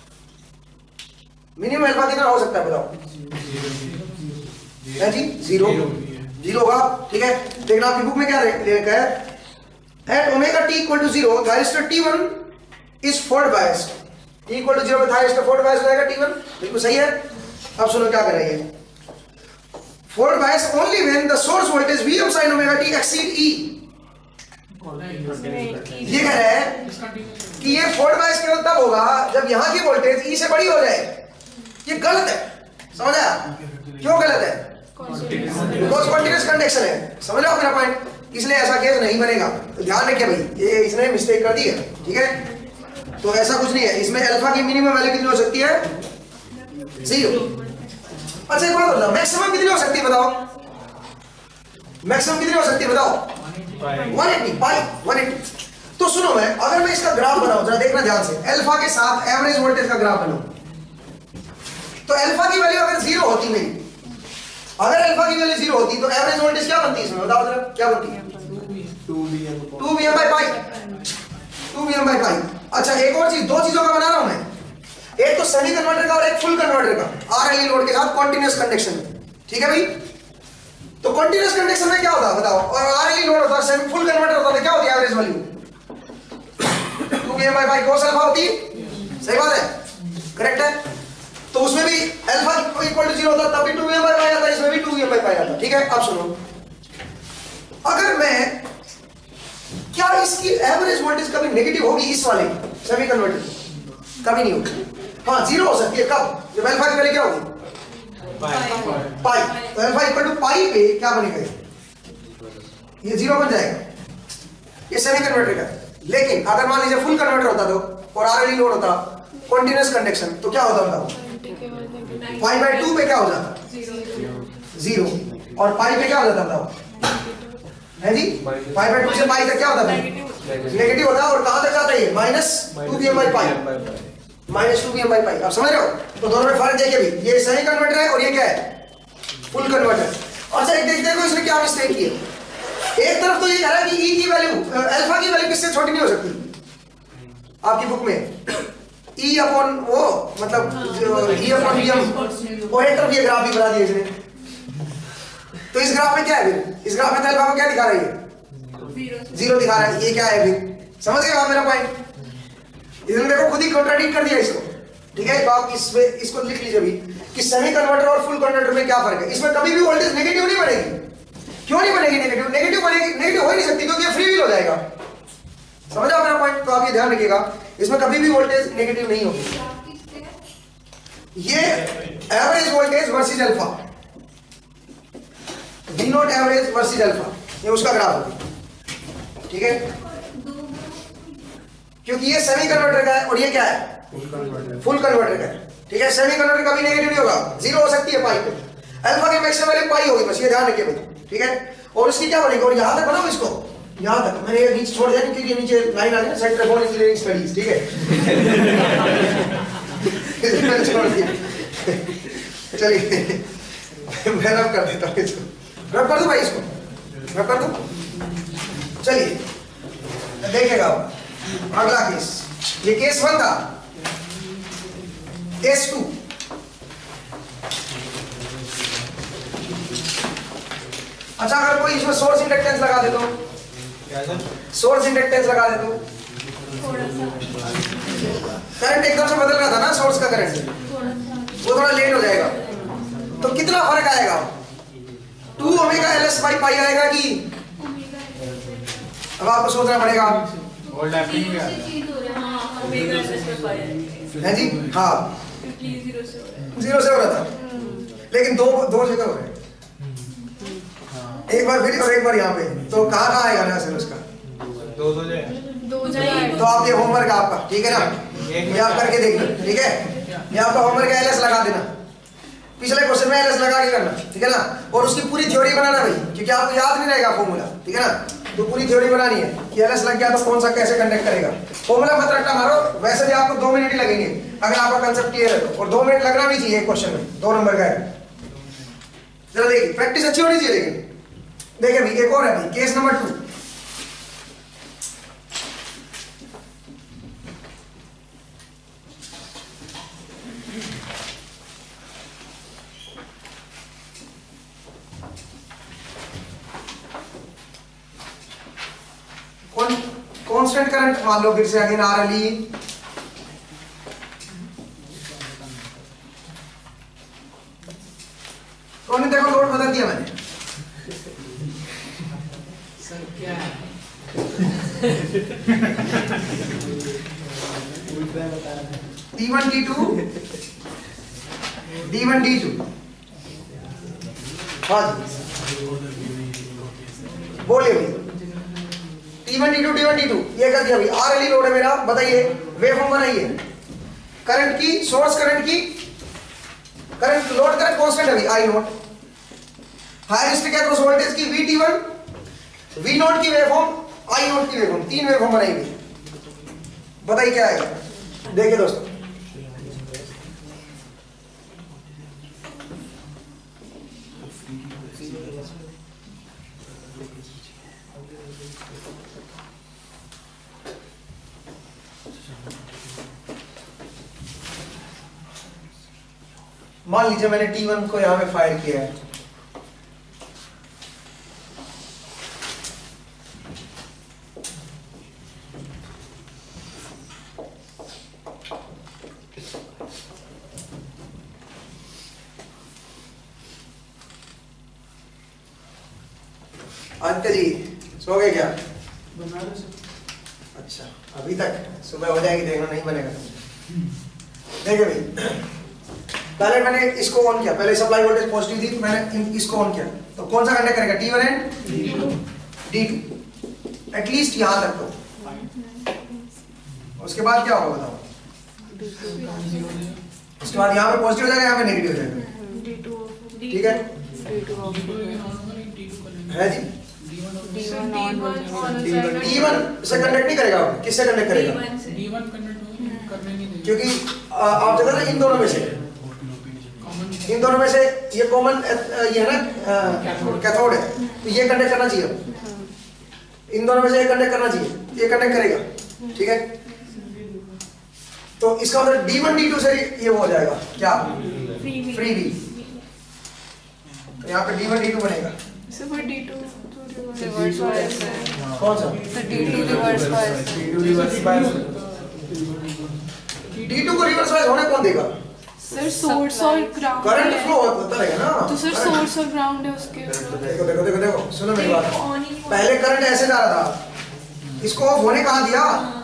मिनिमम अल्फा कितना हो सकता है बताओ? है जी जीरो, जीरो होगा, ठीक है। लेकिन आपकी बुक में क्या लिखा है? At omega T equal to zero thyristor T one is forward biased, T equal to zero में थायरिस्टर फोर्ड बायस्ड हो जाएगा टी वन, बिल्कुल सही है। अब सुनो क्या कर रही है, forward biased only when the source voltage Vm sin omega T exceed E। ये कह रहा है कि ये फोर्ड बायस केवल तब होगा जब यहां की वोल्टेज E से बड़ी हो जाए। ये गलत है, समझ आया? क्यों गलत है? बिकॉज कॉन्टिन्यूअस कंडक्शन है, समझ लो मेरा पॉइंट, इसलिए ऐसा केस नहीं बनेगा। तो ध्यान रखिए भाई, ये इसने मिस्टेक कर दी है, ठीक है। तो ऐसा कुछ नहीं है, इसमें अल्फा की मिनिमम वैल्यू कितनी हो सकती है? जीरो। अच्छा एक बात बताओ, मैक्सिमम कितनी हो सकती है बताओ? मैक्सिमम कितनी हो सकती है बताओ? One eighty, pi one eighty. तो सुनो, मैं अगर मैं इसका ग्राफ बनाऊं, जरा देखना ध्यान से, अल्फा के साथ एवरेज वोल्टेज का ग्राफ बनाऊं, तो अल्फा की वैल्यू अगर जीरो होती मेरी, अगर अल्फा की वैल्यू जीरो होती तो एवरेज वोल्टेज क्या बनती है इसमें बताओ जरा, क्या बनती है? Two V M by pi, two V M by pi. अच्छा एक और चीज, दो चीजों का बना रहा हूं मैं, एक तो सेमी कन्वर्टर का और एक फुल कन्वर्टर का, आरएलई लोड के साथ कॉन्टिन्यूअस कंडक्शन में, ठीक है भाई। तो कॉन्टिन्यूअस कंडक्शन में क्या होता है बताओ, और आरएलई लोड होता है, सेमी फुल कन्वर्टर होता है, क्या होती है average value? Two V M by pi cos alpha होती है, सही बात है, करेक्ट है। तो उसमें भी अल्फा इक्वल टू जीरो होता, तब भी two V M by pi आता, इसमें भी two V M by pi आता, ठीक है। अब सुनो, अगर मैं, क्या इसकी एवरेज वोल्टेज कभी नेगेटिव होगी इस वाले सेमी कन्वर्टर? कभी नहीं होगी। हाँ जीरो हो सकती है, कब? जब अल्फा की वैल्यू क्या होगी? पाई। तो अल्फा इक्वल टू पाई पे क्या बनेगा? ये जीरो बन जाएगा, ये सेमी कन्वर्टर का। लेकिन अगर मान लीजिए फुल कन्वर्टर होता तो, और आरएलई लोड होता, कॉन्टिन्यूअस कंडक्शन, तो क्या होता बताओ? पाई बाय टू पे क्या हो जाता? जीरो। और पाई पे क्या हो जाता बताओ? है जी, पाई बाय टू से पाई तक क्या होता है? नेगेटिव होता है। और कहां तक जाता है ये? Minus two V M by pi, minus two V M by pi. अब समझ रहे हो? तो दोनों में फर्क देखिए भाई, ये सेमी कन्वर्टर है और ये क्या है? Full converter. और सर देख देखो इसने क्या मिस्टेक की है, एक तरफ तो ये कह रहा है कि ई की वैल्यू, अल्फा की वैल्यू किससे छोटी नहीं हो सकती आपकी बुक में, ई अपॉन वो, मतलब ई अपॉन वीएम। और एक तरफ ये ग्राफ भी बना दिया इसने। तो इस ग्राफ में क्या है फिर? इस ग्राफ में अल्फा को क्या दिखा रही है? जीरो दिखा रहा है। ये क्या है फिर? समझ गए आप मेरा पॉइंट? इसने देखो खुद ही कॉन्ट्राडिक्ट कर दिया इसको, ठीक है। तो आप इसमें इसको लिख लीजिए भी कि सेमी कन्वर्टर और फुल कन्वर्टर में क्या फर्क है। इसमें कभी भी वोल्टेज नेगेटिव नहीं बनेगी। क्यों नहीं बनेगी नेगेटिव? नेगेटिव बनेगी, नेगेटिव हो ही नहीं सकती क्योंकि ये फ्री व्हील हो जाएगा। समझ आओ मेरा पॉइंट? तो आप ये ध्यान रखिएगा, इसमें कभी भी वोल्टेज नेगेटिव नहीं होगी। ये average voltage versus alpha, V naught average versus alpha, ये उसका ग्राफ होगा, ठीक है। क्योंकि ये सेमी कन्वर्टर का है और ये क्या है? फुल कन्वर्टर का है, ठीक है। सेमी कन्वर्टर कभी नेगेटिव नहीं होगा, जीरो हो सकती है पाई पे। अल्फा की मैक्सिमम वैल्यू पाई होगी, बस ये ध्यान रखिए भाई, ठीक है। और इसकी क्या बनेगी? और यहां तक बनाओ इसको, यहां तक मैंने ये नीचे छोड़ दिया क्योंकि नीचे लाइन आ गई ना, सेंटर फॉर इंजीनियरिंग स्टडीज, ठीक है। मैंने छोड़ दिया, चलिए मैं रब कर देता हूँ इसको, रब कर दो भाई इसको, रब कर दो। चलिए देखेगा अगला केस, ये केस वन था। केस टू, अच्छा अगर कोई इसमें सोर्स इंडक्टेंस लगा दे तो, सोर्स इंडक्टेंस लगा दे तो करंट एकदम से बदल रहा था ना, सोर्स का करंट, वो थोड़ा लेट हो जाएगा। तो कितना फर्क आएगा? Two omega L S by pi आएगा कि? अब आपको सोचना पड़ेगा, है जी। हाँ जीरो से हो रहा था, लेकिन दो दो जगह हो रहे हैं, एक बार फिर और एक बार यहाँ पे। तो कहाँ कहाँ आएगा ना सर उसका? दो दो जगह, दो जगह। तो आप ये होमवर्क आपका, ठीक है ना, ये आप करके देखना, ठीक है। ये आपका होमवर्क है, एलएस लगा देना, पिछले क्वेश्चन में एलएस लगा के करना, ठीक है ना। और उसकी पूरी थ्योरी बनाना भाई, क्योंकि आपको याद नहीं रहेगा फॉर्मूला, ठीक है ना। तो पूरी थ्योरी बनानी है कि एलएस लग गया तो कौन सा कैसे कंडक्ट करेगा। फॉर्मूला मत रट्टा मारो, वैसे भी आपको दो दो मिनट ही लगेंगे अगर आपका कंसेप्ट क्लियर है तो, और दो मिनट लगना भी चाहिए क्वेश्चन में, दो नंबर का है। चलो देखिए प्रैक्टिस अच्छी होनी चाहिए, लेकिन देखिए भाई एक और है भाई, case number two. Constant current मान लो, फिर से अगेन आर एल ई, तो देखो लोड बदल दिया मैंने। सर क्या है? T one T two D one D two, हाँ जी बोलिए भाई। T one T two T one T two ये कर दिया भाई। आर एल ई लोड है मेरा, बताइए वेवफॉर्म बनाइए करंट की, सोर्स करंट की, करंट लोड करंट कांस्टेंट है भाई आई नोट, हाईएस्ट क्या क्रॉस वोल्टेज की V T one, V naught की वेवफॉर्म, आई नोट की वेवफॉर्म, तीन वेवफॉर्म बनाएंगे। बताइए क्या आएगा, देखिए दोस्तों मान लीजिए मैंने टी वन को यहां पे फायर किया है, अंकल जी सो गए क्या? बना रहे सर। अच्छा अभी तक, सुबह हो जाएगी देखना, नहीं बनेगा। देखिए भाई पहले मैंने इसको ऑन किया, पहले सप्लाई वोल्टेज पॉजिटिव थी तो मैंने इसको ऑन किया, तो कौन सा कंडक्ट करेगा? T one and D two, at least यहां तक तो। उसके बाद क्या होगा बताओ? उसके बाद यहाँ पे पॉजिटिव हो जाएगा, यहाँ पे नेगेटिव हो जाएगा, ठीक है? है जी टी वन से कंडक्ट नहीं करेगा, किससे कंडक्ट करेगा? डी वन कंडक्ट करने नहीं देगा, क्योंकि आप देखो ना इन दोनों में से, इन दोनों में से ये कॉमन ये है ना कैथोड है, तो ये कंडक्ट करना चाहिए, इन दोनों में से ये कंडक्ट करना चाहिए, ये कंडक्ट करेगा, ठीक है? तो इसका मतलब डी वन डी टू से ये हो जाएगा क्या? Free V. तो यहाँ पे डी वन डी टू बनेगा, डी टू रिवर्स बायस है। कौन सा? D two reverse bias, D two reverse bias, D two को रिवर्स बायस होने कौन देगा? सर सोर्स और ग्राउंड करंट फ्लो होता रहेगा ना, तो सर सोर्स और ग्राउंड है उसके। देखो देखो देखो देखो सुनो मेरी बात, पहले करंट ऐसे जा रहा था, इसको ऑफ होने कहाँ दिया?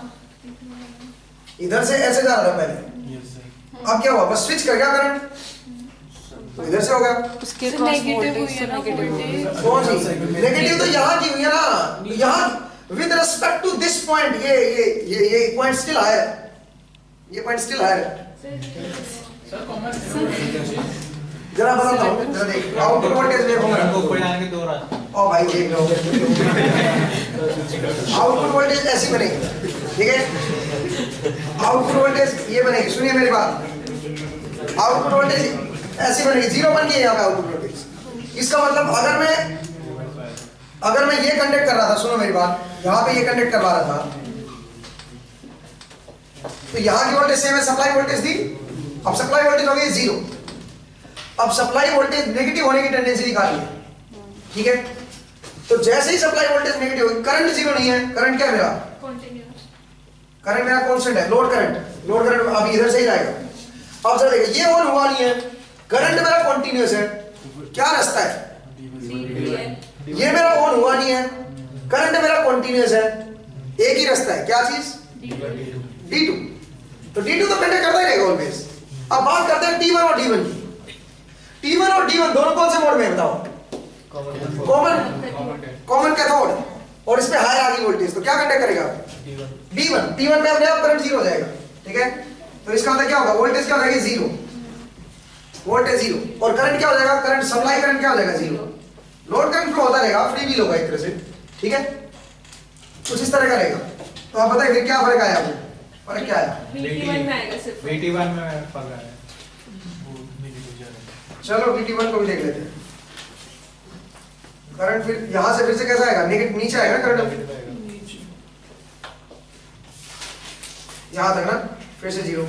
इधर से ऐसे जा रहा था पहले, अब क्या हुआ? बस स्विच कर गया करंट, तो इधर से हो गया। उसके नेगेटिव हुई है ना वोल्टेज, कौन सी नेगेटिव? तो यहाँ की हुई है ना, यहाँ with respect to this point, ये ये ये ये पॉइंट स्टिल हायर, ये पॉइंट स्टिल हायर। जरा बताता हूँ, जरा देख आउटपुट वोल्टेज देखो मेरा, कोई आने के दो रहा, ओ भाई देख लो, आउटपुट वोल्टेज ऐसी बनेगी, ठीक है? आउटपुट वोल्टेज ये बनेगी, सुनिए मेरी बात, आउटपुट वोल्टेज ऐसी बनेगी, जीरो बन गई यहाँ पे आउटपुट वोल्टेज। इसका मतलब अगर मैं अगर मैं ये कंडक्ट कर रहा था, सुनो मेरी बात, यहाँ पे ये कंडक्ट करवा रहा था, तो यहाँ की वोल्टेज सेम है, सप्लाई वोल्टेज थी, अब सप्लाई वोल्टेज हो गई जीरो। अब सप्लाई वोल्टेज नेगेटिव होने की टेंडेंसी दिखा रही है, ठीक है? तो जैसे ही सप्लाई वोल्टेज नेगेटिव होगी, करंट जीरो नहीं है, करंट क्या है मेरा? कंटीन्यूअस, करंट मेरा कांस्टेंट है, लोड करंट, लोड करंट अभी इधर से ही जाएगा। अब जरा देखिए ये ऑन हुआ नहीं है, करंट मेरा कंटीन्यूअस है, क्या रास्ता है? ये मेरा ऑन हुआ नहीं है, करंट मेरा कंटीन्यूअस है, एक ही रास्ता है, क्या चीज? D two. तो डी टू तो कंडक्ट करता ही रहेगा ऑलवेज। अब बात करते हैं टी वन और डी वन की। टी वन और डी वन दोनों कौन से मोड में है बताओ? कॉमन कॉमन कैथोड, और इस पे हाई आ गई वोल्टेज, तो क्या कंडक्ट करेगा? D one. डी वन में अपने आप करंट जीरो हो जाएगा, ठीक है? तो इसका मतलब क्या होगा? वोल्टेज क्या हो जाएगी? जीरो, वोल्टेज जीरो, और करंट क्या हो जाएगा? करंट सप्लाई करंट क्या हो जाएगा? जीरो। लोड करंट फ्लो होता रहेगा, फ्री व्हील होगा एक तरह से, ठीक है? कुछ इस तरह का रहेगा। तो आप बताइए फिर क्या फर्क आया आपको? फर्क क्या है? V T one में आएगा सिर्फ। V T one में फर्क है। चलो V T one को भी देख लेते हैं। करंट फिर यहां से फिर से कैसा आएगा? नेगेटिव नीचे आएगा ना करंट, यहां तक ना, फिर से जीरो।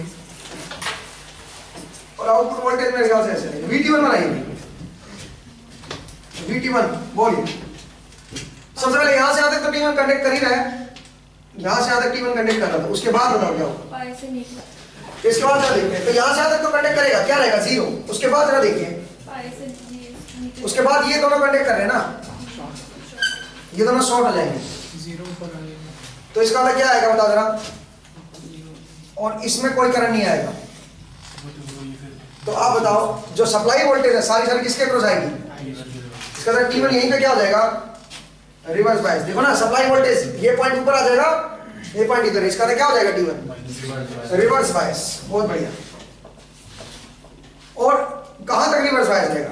और आउटपुट वोल्टेज मेरे ख्याल से ऐसे है। V T one बनाइए, V T one बोलिए। सबसे पहले यहां से यहां तक तो T one कंडक्ट कर ही रहा है, यहां से यहां तक T one कंडक्ट कर रहा था, उसके बाद बताओ क्या होगा? पाई से निकला। इसके बाद जरा देखिए, तो यहां से यहां तक तो कंडक्ट करेगा, क्या रहेगा? जीरो। उसके बाद जरा देखिए, पाई से नीचे। उसके बाद ये दोनों कंडक्ट कर रहे हैं ना, ये दोनों शॉर्ट हो जाएंगे, जीरो पर आएगा। तो इसका मतलब क्या आएगा बताओ जरा? और इसमें कोई करंट नहीं आएगा। तो आप बताओ, जो सप्लाई वोल्टेज है सारी सारी किसके क्रॉस आएगी? इसका मतलब T one यहीं पे क्या हो जाएगा? Reverse bias. देखो ना, सप्लाई वोल्टेज ये पॉइंट ऊपर आ जाएगा, ये पॉइंट इधर, इसका मतलब क्या हो जाएगा? T one reverse bias. बहुत बढ़िया। और कहां तक रिवर्स बायस जाएगा?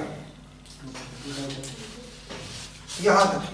यहां तक,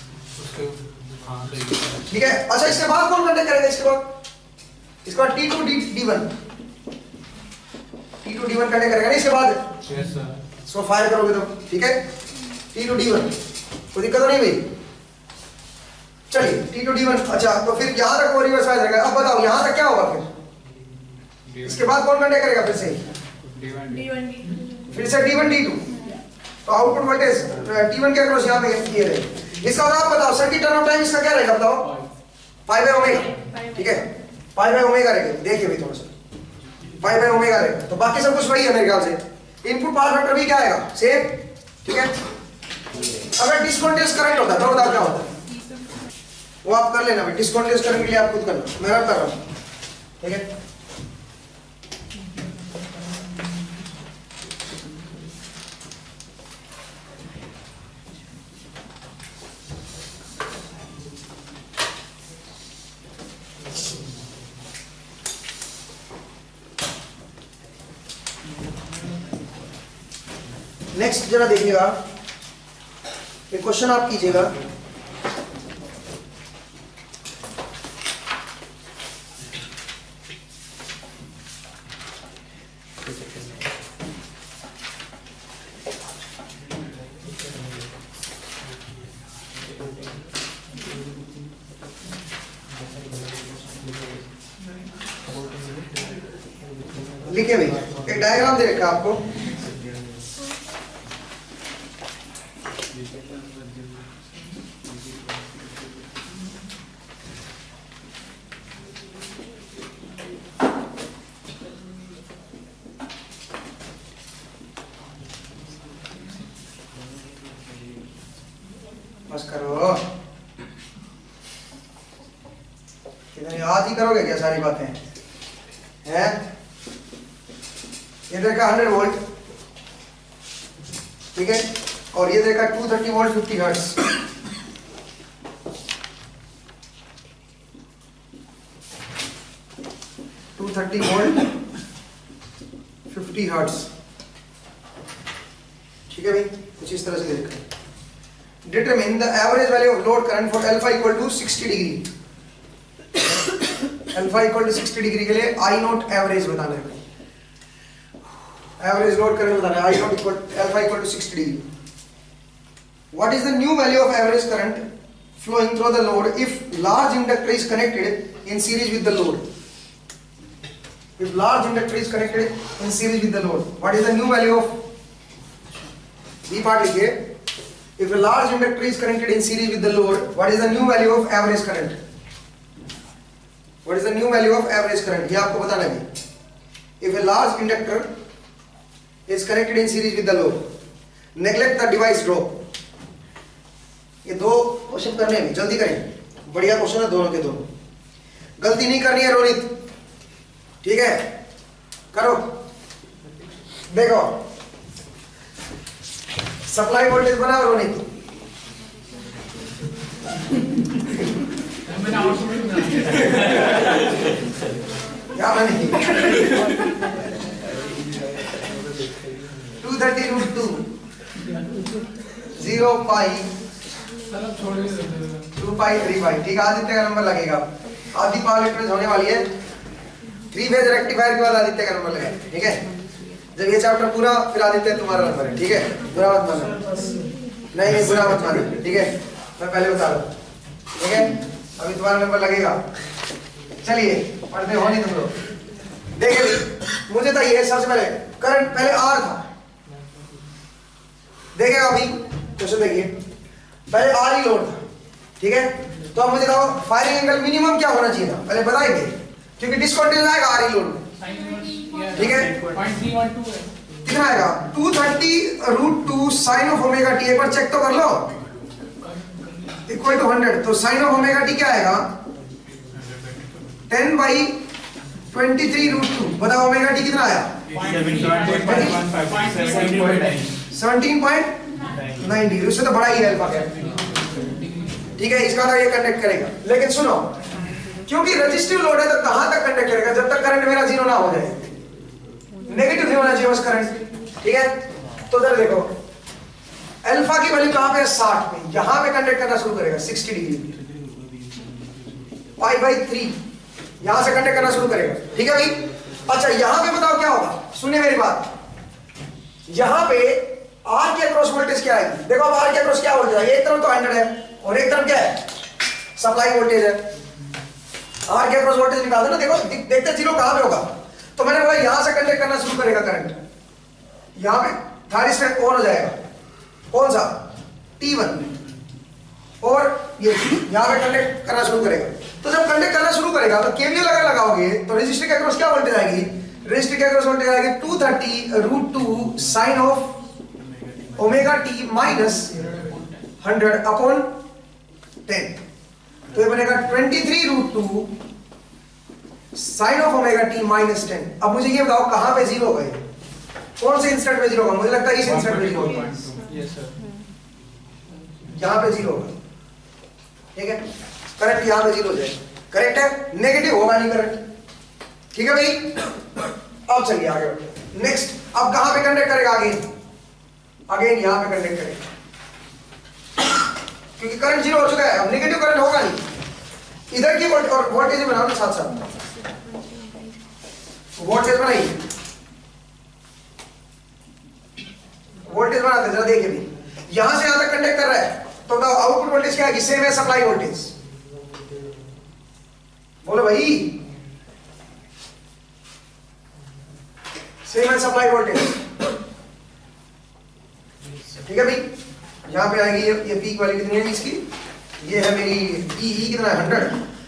ठीक है। अच्छा, इसके बाद कौन कंडक्ट करेगा? इसके बाद इसके बाद T two D one T two D one conduct करेगा ना इसके बाद? Yes sir. इसको फायर करोगे तो, ठीक है। T two D one कोई दिक्कत तो नहीं भाई? चलिए T two D one। अच्छा, तो फिर यहां तक वो रिवर्स बायस रहेगा। अब बताओ यहां तक क्या होगा फिर? इसके बाद कौन कंडक्ट करेगा फिर से? D one D two। फिर से D one D two। तो आउटपुट वोल्टेज T one के क्रॉस यहां पे ये रहेगा। इसका आप बताओ सर्किट टर्न ऑफ टाइम इसका क्या रहेगा बताओ? पाई बाय ओमेगा, ठीक है। पाई बाय ओमेगा रहेगा। देखिए भाई थोड़ा सा, पाई बाय ओमेगा रहेगा। तो बाकी सब कुछ वही है मेरे ख्याल से। इनपुट पावर फैक्टर भी क्या आएगा? सेम, ठीक है। अगर डिस्कंटिन्यूअस करंट होता तो बताओ क्या होता? वो आप कर लेना भाई, डिस्कंटिन्यूअस करंट के लिए आप खुद करना, मैं कर रहा हूं, ठीक है। नेक्स्ट जरा देखिएगा, एक क्वेश्चन आप कीजिएगा। लिखिए भाई, एक डायग्राम दे रखा आपको। बस करो, इधर याद ही करोगे क्या सारी बातें हैं? ये देखा हंड्रेड वोल्ट, ठीक है, और ये देखा two thirty volt fifty hertz. Two thirty volt fifty hertz, ठीक है भाई, कुछ इस तरह से देखा। Determine the average value of load current for alpha equal to sixty degree. Alpha equal to sixty degree के लिए आई नोट एवरेज बताना है, एवरेज लोड करंट बताना है। I naught equal alpha equal to sixty degree. What is the new value of average current flowing through the load if large inductor is connected in series with the load? If large inductor is connected in series with the load, what is the new value of B part लिखिए। If a large inductor is connected in series with the load, what is the new value of average current? What is the new value of average current? ये आपको बताना है। If a large inductor is connected in series with the load, neglect the device drop. ये दो question करने हैं, जल्दी करें, बढ़िया क्वेश्चन है दोनों के दोनों। गलती नहीं करनी है रोनित, ठीक है, करो। देखो सप्लाई वोल्टेज बनाओ रोनित। मैंने आउटपुट बना क्या बनी? Two thirty root two zero five two five three five, ठीक है। आदित्य का नंबर लगेगा। आधी पावर इलेक्ट्रॉनिक्स होने वाली है, थ्री फेज रेक्टिफायर के बाद आदित्य का नंबर लगाए, ठीक है। जब ये चैप्टर पूरा फिर आदित्य तुम्हारा नंबर है, ठीक है। बुरा मत मानो, नहीं नहीं बुरा मत मानो, ठीक है। मैं पहले बता रहा हूँ, ठीक है। अभी तुम्हारा नंबर लगेगा। चलिए पढ़ते हो नहीं तुम लोग। देखिए मुझे तो ये सबसे पहले करंट पहले आर था, देखेगा अभी क्वेश्चन देखिए, पहले आर ही लोड था, ठीक है। तो अब मुझे बताओ फायरिंग एंगल मिनिमम क्या होना चाहिए था, पहले बताएंगे, क्योंकि डिस्कंटिन्यूअस आएगा आर ही लोड में, ठीक है। कितना आएगा two thirty root two sine of omega T, एक बार चेक तो कर लो, इक्वल टू हंड्रेड। तो साइन ऑफ ओमेगा टी क्या आएगा ten by twenty three root two, बताओ ओमेगा टी कितना आया सेवनटीन पॉइंट नाइन डिग्री, उससे तो बड़ा ही है अल्फा कैप, ठीक है। इसका तो ये कंडक्ट करेगा, लेकिन सुनो क्योंकि रेजिस्टिव लोड है तो कहां तक कंडक्ट करेगा, जब तक करंट मेरा जीरो ना हो जाए, नेगेटिव नहीं होना चाहिए बस करंट, ठीक है। तो इधर देखो अल्फा की वैल्यू कहां पे है साठ पे, यहां पे कंडक्ट करना शुरू करेगा साठ डिग्री, पाई बाई थ्री यहां से कंडक्ट करना शुरू करेगा, ठीक है भाई। अच्छा यहां पे बताओ क्या होगा, सुनिए मेरी बात, यहां पे आर के अक्रॉस वोल्टेज क्या आएगी, देखो अब आर के अक्रॉस क्या वोल्टेज है, एक तरफ तो हंड्रेड है और एक तरफ क्या है सप्लाई वोल्टेज है। आर के अक्रॉस वोल्टेज निकाल दो ना, देखो देखते जीरो कहां पे होगा। तो मैंने बोला यहां से कंडक्ट करना शुरू करेगा करंट, यहां पे थर्ड स्टेप ऑन हो जाएगा, कौन सा टी वन, और ये यहां पे कंडक्ट करना शुरू करेगा। तो जब कंडक्ट करना शुरू करेगा तो केवीएल अगर लगाओगे तो रेजिस्टर के अक्रॉस क्या वोल्टेज आएगी, रेजिस्टर के अक्रॉस वोल्टेज आएगी two thirty root two sine of omega T minus hundred upon ten, तो ये बनेगा twenty three root two sine of omega T minus ten. अब मुझे ये बताओ कहां पे जीरो होगा, कौन से इंस्टेंट में जीरो होगा, मुझे लगता है इस इंस्टेंट में जीरो होगा, यहां पे जीरो होगा, ठीक है। करंट यहां पे जीरो हो जाएगा, करेक्ट है, नेगेटिव होगा नहीं करंट, ठीक है भाई। अब चलिए आगे नेक्स्ट, अब कहां पे कंडक्ट करेगा आगे, अगेन यहां पे कंडक्ट करेगा, क्योंकि करंट जीरो हो चुका है, अब नेगेटिव करंट होगा नहीं। इधर की वोल्टेज बनाओ ना साथ साथ, वोल्टेज बनाइए, वोल्टेज बनाते जरा देखिए भी, यहां से यहां तक कंडक्ट कर रहा है तो आउटपुट वोल्टेज क्या है, सेम है सप्लाई वोल्टेज, बोलो भाई सेम है सप्लाई वोल्टेज, ठीक है भाई। यहां पे आएगी ये, ये पीक वाली कितनी है इसकी, ये है मेरी ई ई कितना है हंड्रेड,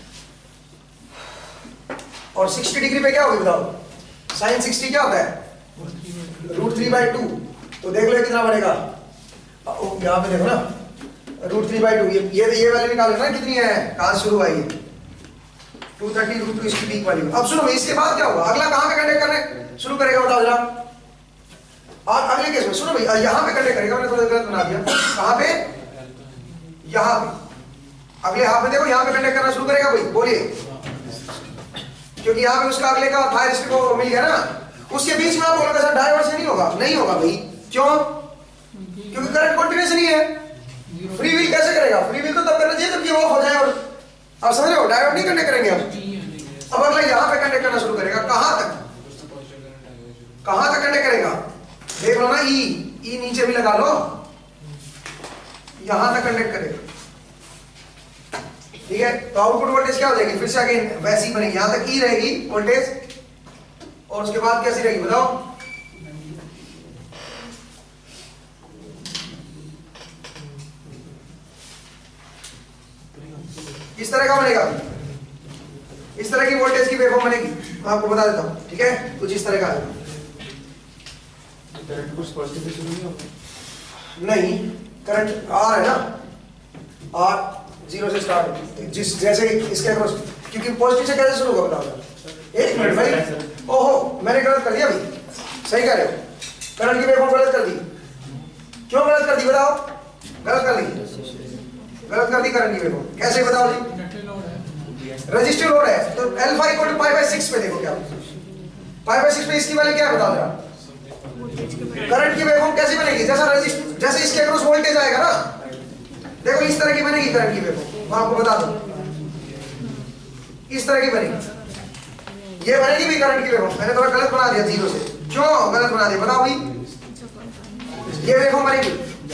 और साठ डिग्री पे क्या होगी बताओ, साइन साठ क्या होता है रूट थ्री बाई टू, तो देख लो कितना बनेगा, यहां पे देखो ना रूट थ्री बाई टू, ये ये वैल्यू निकालो ना कितनी है, कहां शुरू आई है टू थर्टी रूट टू इसकी पीक वैल्यू। अब सुनो इसके बाद क्या होगा, अगला कहां पे कंडक्ट करने शुरू करेगा बताओ जरा, और अगले केस में सुनो भाई यहां पे कंडक्ट करेगा, मैंने थोड़ा गलत बना दिया, कहां पे यहां पे, अगले हाफ में देखो यहां पे कंडक्ट करना शुरू करेगा भाई, बोलिए, क्योंकि यहां पे उसका अगले का फायर स्टिक को मिल गया ना, उसके बीच में आप बोलोगे सर डाइवर्शन नहीं होगा, नहीं होगा भाई, क्यों, क्योंकि करंट कंटीन्यूअस नहीं है, फ्री व्हील कैसे करेगा, फ्री व्हील तो तब करना चाहिए जब ये ऑफ हो जाए, और अब समझ रहे हो डायोड नहीं कंडक्ट करेंगे अब अब अगला यहां पे कंडक्ट करना शुरू करेगा, कहां तक, कहां तक कंडक्ट करेगा, देख लो ना ई ई नीचे भी लगा लो, यहां तक कंडक्ट करेगा, ठीक है। तो आउटपुट वोल्टेज क्या हो जाएगी, फिर से अगेन वैसी बनेगी, यहां तक ई रहेगी वोल्टेज, और उसके बाद कैसी रहेगी बताओ, इस तरह का बनेगा, इस तरह की वोल्टेज की वेवफॉर्म बनेगी, मैं आपको बता देता हूं, ठीक है। कुछ इस तरह का आएगा, नहीं करंट आर है ना, आर जीरो से स्टार्ट, जिस जैसे इसके अक्रॉस, क्योंकि पॉजिटिव से कैसे शुरू होगा बताओ, एक मिनट भाई, ओहो मैंने गलत कर दिया भाई, सही कह रहे हो, करंट की वेवफॉर्म गलत कर दी, क्यों गलत कर दी बताओ, गलत कर दी, गलत कर दी करंट की वेवफॉर्म, कैसे बताओ जी, रजिस्टिव लोड है तो alpha equal to pi by six पे, देखो क्या पाई बाय सिक्स पे इसकी वैल्यू क्या है बताओ जरा, करंट की वेवफॉर्म कैसी बनेगी, जैसा रजिस्टर जैसे इसके अक्रॉस वोल्टेज आएगा ना, देखो इस तरह की बनेगी करंट की वेवफॉर्म, मैं आपको बता दूं इस तरह की बनेगी, ये बनेगी भी करंट की वेवफॉर्म। मैंने थोड़ा गलत बना दिया जीरो से, क्यों गलत बना दिया बताओ भाई? ये वेवफॉर्म बनेगी।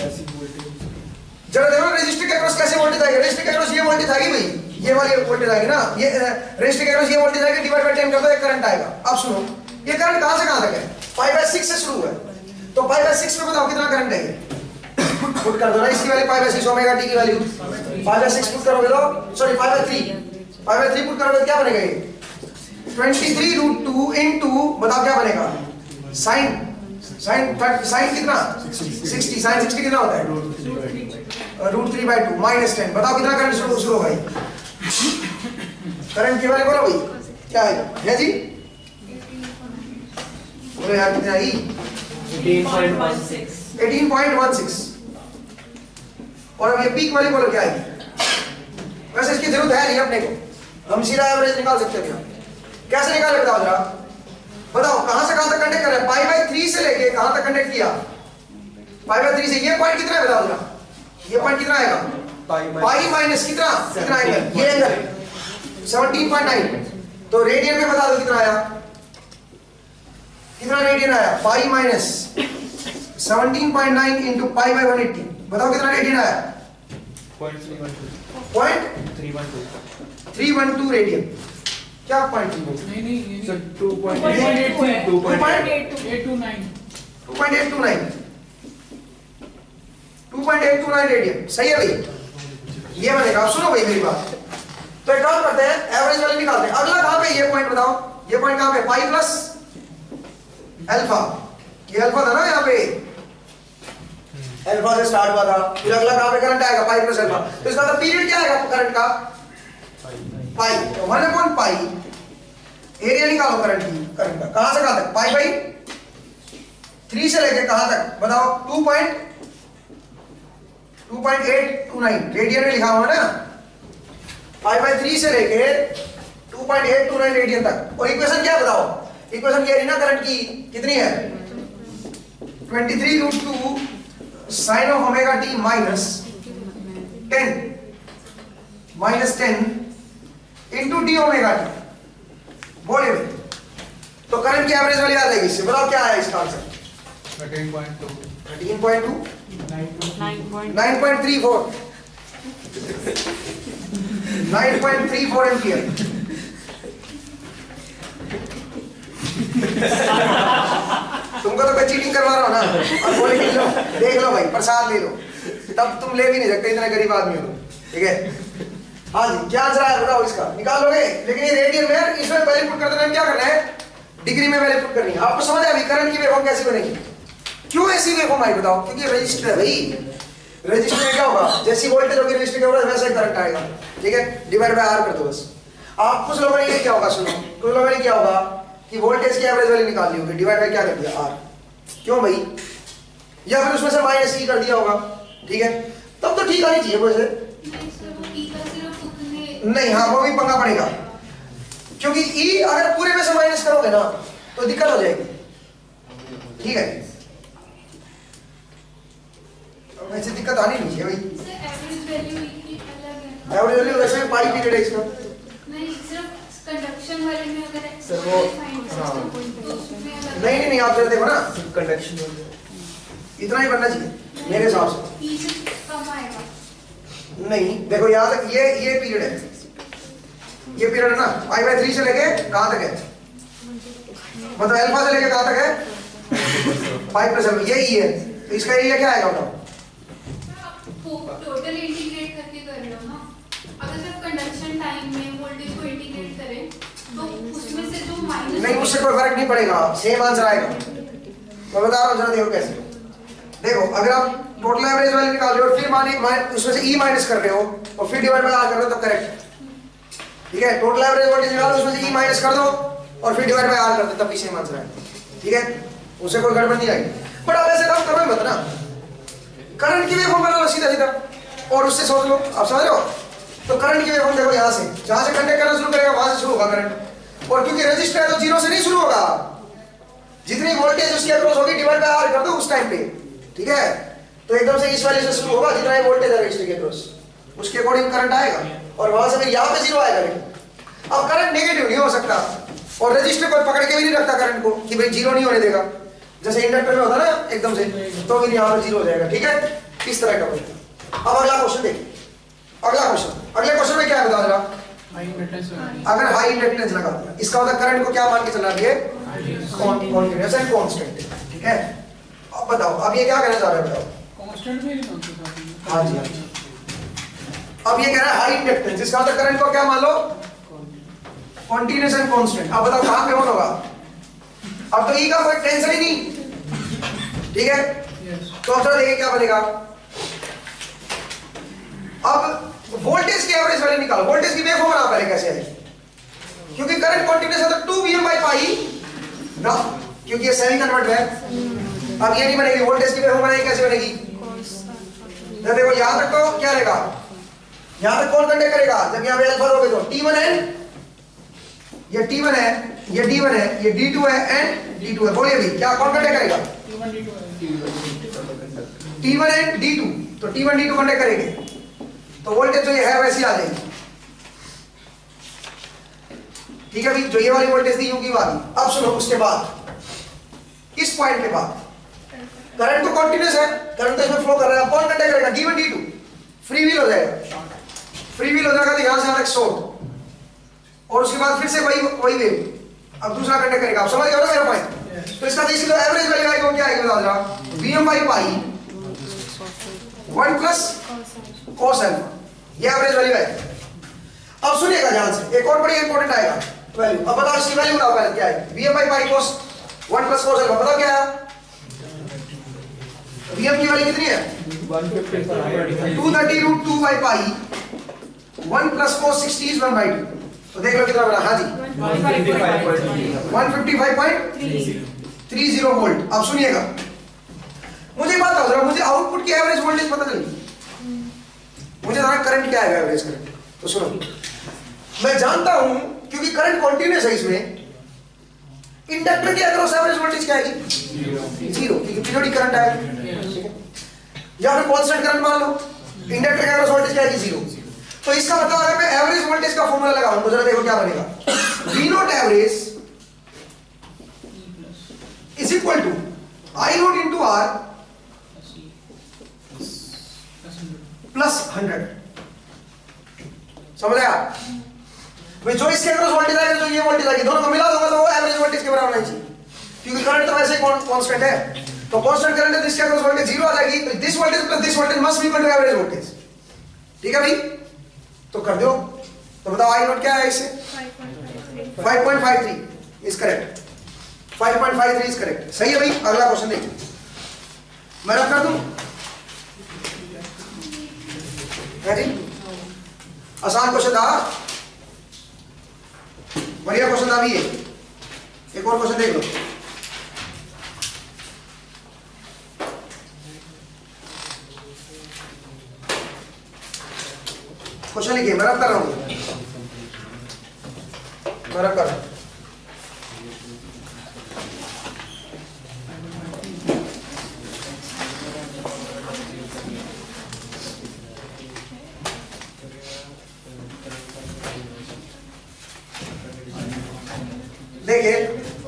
जरा देखो रेजिस्टर के अक्रॉस कैसे वोल्टेज आएगा। रेजिस्टर के अक्रॉस ये वोल्टेज आएगी भाई, ये वाली वोल्टेज आएगी ना, ये रेजिस्टर के अक्रॉस ये वोल्टेज आएगी, डिवाइड बाय टेन कर दो, एक करंट आएगा। अब सुनो, ये करंट कहां से कहां तक है? पाई बाय सिक्स से शुरू है, तो पाई बाय सिक्स में बताओ कितना करंट है? पुट कर दो ना इसकी value, pi by six omega T की value, pi by six put करोगे तो sorry pi by three, pi by three put करोगे तो क्या बनेगा? ये twenty three root two into बताओ क्या बनेगा? साइन साइन साइन कितना? सिक्सटी। साइन सिक्सटी कितना होता है? Root three by two minus ten. बताओ कितना करंट शुरू शुरू भाई? करंट की वैल्यू बोलो भाई क्या आएगा? है जी बोलो यार कितना आई? Eighteen point one six. और अब ये पीक वाली बोलो क्या आएगी? वैसे इसकी जरूरत है नहीं अपने को, हम सीधा एवरेज निकाल सकते हैं। कैसे निकाले बताओ जरा? बताओ कहां से कहां तक कंडक्ट कर रहा है? पाई बाय थ्री से लेके कहां तक कंडक्ट किया? पाई बाय थ्री से ये पॉइंट कितना है बताओ जरा? ये पॉइंट कितना आएगा? पाई माइनस कितना कितना आएगा? ये एंगल सेवनटीन पॉइंट नाइन। तो रेडियन में बता दो कितना आया? कितना रेडियन आया? Pi minus seventeen point nine into pi by one eighty. बताओ कितना रेडियन आया? Point three one two radian. क्या पॉइंट नहीं नहीं sir two point eight two nine two point eight two nine two point eight two nine radian सही है भाई? ये बनेगा। अब सुनो भाई मेरी बात, तो एक काम करते हैं एवरेज वैल्यू निकालते हैं। अगला कहां पे? ये पॉइंट बताओ, ये पॉइंट कहां पे? Pi plus alpha. ये अल्फा था ना यहाँ पे, अल्फा से स्टार्ट हुआ था। फिर अगला कहां पे करंट आएगा? Pi plus alpha. तो इसका मतलब पीरियड क्या आएगा करंट का? Pi. One upon pi area निकालो करंट की, करंट का कहां से कहां तक? पाई बाई थ्री से लेके कहां तक बताओ? Two point two point eight two nine radian में लिखा हुआ है ना। पाई बाई थ्री से लेके two point eight two nine radian तक। और इक्वेशन क्या बताओ? इक्वेशन ये ना करंट की कितनी है? Twenty three root two sine of omega T minus ten minus ten into D omega T. बोले भाई तो करंट की एवरेज वाली आ जाएगी इससे। बताओ क्या आया इसका answer? Thirteen point two thirteen point two nine point three four nine point three four ampere. तुमको तो कोई चीटिंग करवा रहा हो ना, और बोले कि लो देख लो भाई प्रसाद ले लो, तब तुम ले भी नहीं सकते, इतने गरीब आदमी हो। ठीक है हाँ जी, क्या आंसर आया बताओ इसका? निकालोगे, लेकिन ये रेडियन में इसमें वैल्यू पुट करते हैं, क्या करना है? डिग्री में वैल्यू पुट करनी है। आपको समझ आया करंट की वेवफॉर्म कैसे बनेगी? क्यों ऐसी वेवफॉर्म आई बताओ? क्योंकि रजिस्टर है भाई। रजिस्टर में क्या होगा? जैसी वोल्टेज होगी रजिस्टर के ऊपर वैसा ही करंट आएगा। ठीक है, डिवाइड बाय आर कर दो बस। आप कुछ लोगों ने ये क्या होगा, सुनो कुछ लोगों ने क्या होगा कि वोल्टेज की एवरेज वैल्यू निकाल ली होगी, डिवाइड बाय क्या कर दिया? आर। क्यों भाई? या फिर उसमें से माइनस ई कर दिया होगा। ठीक है, तब तो ठीक आनी चाहिए वैसे। नहीं हाँ, वो भी पंगा पड़ेगा, क्योंकि ई अगर पूरे में से माइनस करोगे ना तो दिक्कत हो जाएगी। ठीक है, वैसे दिक्कत आनी नहीं है भाई। एवरेज वैल्यू वैसे पाई पीरियड है इसका। नहीं सिर्फ कंडक्शन वाले में अगर सर वो नहीं नहीं नहीं आप जरा देखो ना, कंडक्शन इतना ही बनना चाहिए मेरे हिसाब से। कम आएगा नहीं देखो यहाँ तक ये ये पीरियड है, ये पीरियड है ना, पाई बाय थ्री से लेके कहां तक है? मतलब अल्फा से लेके कहां तक है? फाइव प्लस अल्फा, ये ई है। तो इसका एरिया क्या आएगा बताओ? टोटल इंटीग्रेट करके कर रहे हो ना। अगर सिर्फ कंडक्शन टाइम में वोल्टेज को इंटीग्रेट करें तो उसमें से जो माइनस नहीं, उससे कोई फर्क नहीं पड़ेगा, सेम आंसर आएगा। मैं बता रहा हूँ, जरा देखो कैसे। देखो अगर आप टोटल एवरेज वैल्यू निकाल रहे हो, फिर माइनस उसमें से ई माइनस कर रहे हो और फिर डिवाइड बाय आर कर रहे हो, तब करेक्ट। ठीक है, टोटल एवरेज वोल्टेज निकालो, उसमें से ई माइनस कर दो और फिर डिवाइड बाय आर कर दो, तब भी सेम आंसर आएगा। ठीक है, उससे कोई गड़बड़ नहीं आएगी। बट आप ऐसे काम करो मत ना, करंट की वेवफॉर्म बना लो सीधा सीधा और उससे सोच लो। आप समझ रहे हो? तो करंट की वेवफॉर्म देखो, यहाँ से जहां से कंडक्ट करना शुरू करेगा वहां से शुरू होगा करंट, और क्योंकि रेजिस्टर है तो जीरो से नहीं शुरू होगा, जितनी वोल्टेज उसकी अक्रॉस होगी डिवाइड बाय आर कर दो उस टाइम पे। ठीक है, तो एकदम से इस वैल्यू से शुरू होगा, जितना ही वोल्टेज है रेजिस्टर के अक्रॉस उसके अकॉर्डिंग करंट आएगा, और वहां से फिर यहाँ पे जीरो आएगा। लेकिन अब करंट नेगेटिव नहीं हो सकता, और रजिस्टर को पकड़ के भी नहीं रखता करंट को कि भाई जीरो नहीं होने देगा, जैसे इंडक्टर में होता ना एकदम से, तो भी यहाँ पर जीरो हो जाएगा। ठीक है, इस तरह का क्वेश्चन। अब अगला क्वेश्चन देखिए, अगला क्वेश्चन, अगले क्वेश्चन में क्या है बता रहा, अगर हाई इंडक्टेंस लगा दिया, इसका मतलब करंट को क्या मान के चलना है, कॉन्टिन्यूअस एंड कांस्टेंट। ठीक है, अब बताओ, अब ये क्या कहना चाह रहा है, बताओ। कांस्टेंट में नहीं, हाँ जी, हाँ जी। अब ये कह रहा है हाई इंडक्टेंस, इसका मतलब करंट को क्या मान लो, कॉन्टिन्यूअस एंड कांस्टेंट। अब बताओ कहां पे ऑन होगा, अब तो ई का कोई टेंशन ही नहीं। ठीक है, तो अब देखिए क्या बनेगा। अब वोल्टेज की एवरेज वैल्यू निकालो, वोल्टेज की वेवफॉर्म बना पहले कैसे आएगी, क्योंकि करंट कॉन्टिन्यूअस है तो two V M by pi ना, क्योंकि ये सेमी कन्वर्टर है। अब ये नहीं बनेगी, वोल्टेज की वेवफॉर्म बनेगी, कैसे बनेगी, देखो यहां तक तो क्या रहेगा, यहां तक कौन कंडक्ट करेगा, जब यहां पे अल्फा दोगे तो टी वन है, ये टी वन है, ये डी वन है, ये डी टू है एंड डी टू है। बोलिए भी क्या कौन कंडक्ट करेगा, T one and D two, तो T one D two conduct करेंगे, तो वोल्टेज जो ये है वैसी आ जाएगी। ठीक है भाई, जो ये वाली वोल्टेज थी यूं की वाली। अब सुनो, उसके बाद इस पॉइंट के बाद करंट तो कंटीन्यूअस है, करंट तो इसमें फ्लो कर रहा है, कौन कंडक्ट करेगा, D one D two, free wheel हो जाएगा, फ्री व्हील हो जाएगा तो यहां से यहां तक शॉर्ट, और उसके बाद फिर से वही वही वेव अब दूसरा कंडक्ट करेगा। आप समझ गए ना मेरा पॉइंट। तो इसका इसी तो एवरेज वैल्यू आएगी, वो क्या आएगी बता जरा, VM by pi one plus cos alpha, ये एवरेज वैल्यू है। अब सुनिएगा ध्यान से, एक और बड़ी इंपॉर्टेंट आएगा वैल्यू। अब बताओ इसकी वैल्यू बताओ पहले क्या है, VM by pi cos one plus cos alpha, बताओ क्या है, वीएम की वैल्यू कितनी है, two thirty root two by pi one plus cos sixty is one by two, तो देख लो कितना बना। हाँ जी, one fifty five point three zero volt. अब सुनिएगा, मुझे बात बताओ जरा, मुझे आउटपुट की एवरेज वोल्टेज पता चली, मुझे जरा करंट क्या है एवरेज करंट, तो सुनो, मैं जानता हूं क्योंकि करंट कंटीन्यूअस है इसमें, इंडक्टर के अक्रॉस एवरेज वोल्टेज क्या आएगी, जीरो, क्योंकि पीरियोडिक करंट आएगा, या फिर कांस्टेंट करंट मान लो, इंडक्टर के अक्रॉस वोल्टेज क्या आएगी, जीरो। तो इसका मतलब अगर मैं एवरेज वोल्टेज का फॉर्मूला लगाऊं तो जरा देखो क्या बनेगा, V naught average is equal to I naught into R plus hundred. समझ आया, भाई जो इसके अक्रॉस वोल्टेज आएगा, जो ये वोल्टेज आएगी, दोनों को मिला दूंगा तो वो एवरेज वोल्टेज के बराबर होना चाहिए, क्योंकि करंट तो वैसे ही कांस्टेंट है, तो कांस्टेंट करंट है तो इसके अक्रॉस वोल्टेज जीरो आ जाएगी, तो this voltage plus this voltage must be equal to average voltage. ठीक है भाई, तो कर दो, तो बताओ आई नोट क्या है इससे, five point five three is correct, five point five three is correct. सही है भाई, अगला क्वेश्चन देखिए, मैं रख कर दूं, है जी, आसान क्वेश्चन था, बढ़िया क्वेश्चन था भी ये। एक और क्वेश्चन देख लो, क्वेश्चन लिखिए, मैं रख कर रहा हूं, मैं रख कर रहा हूं। देखिए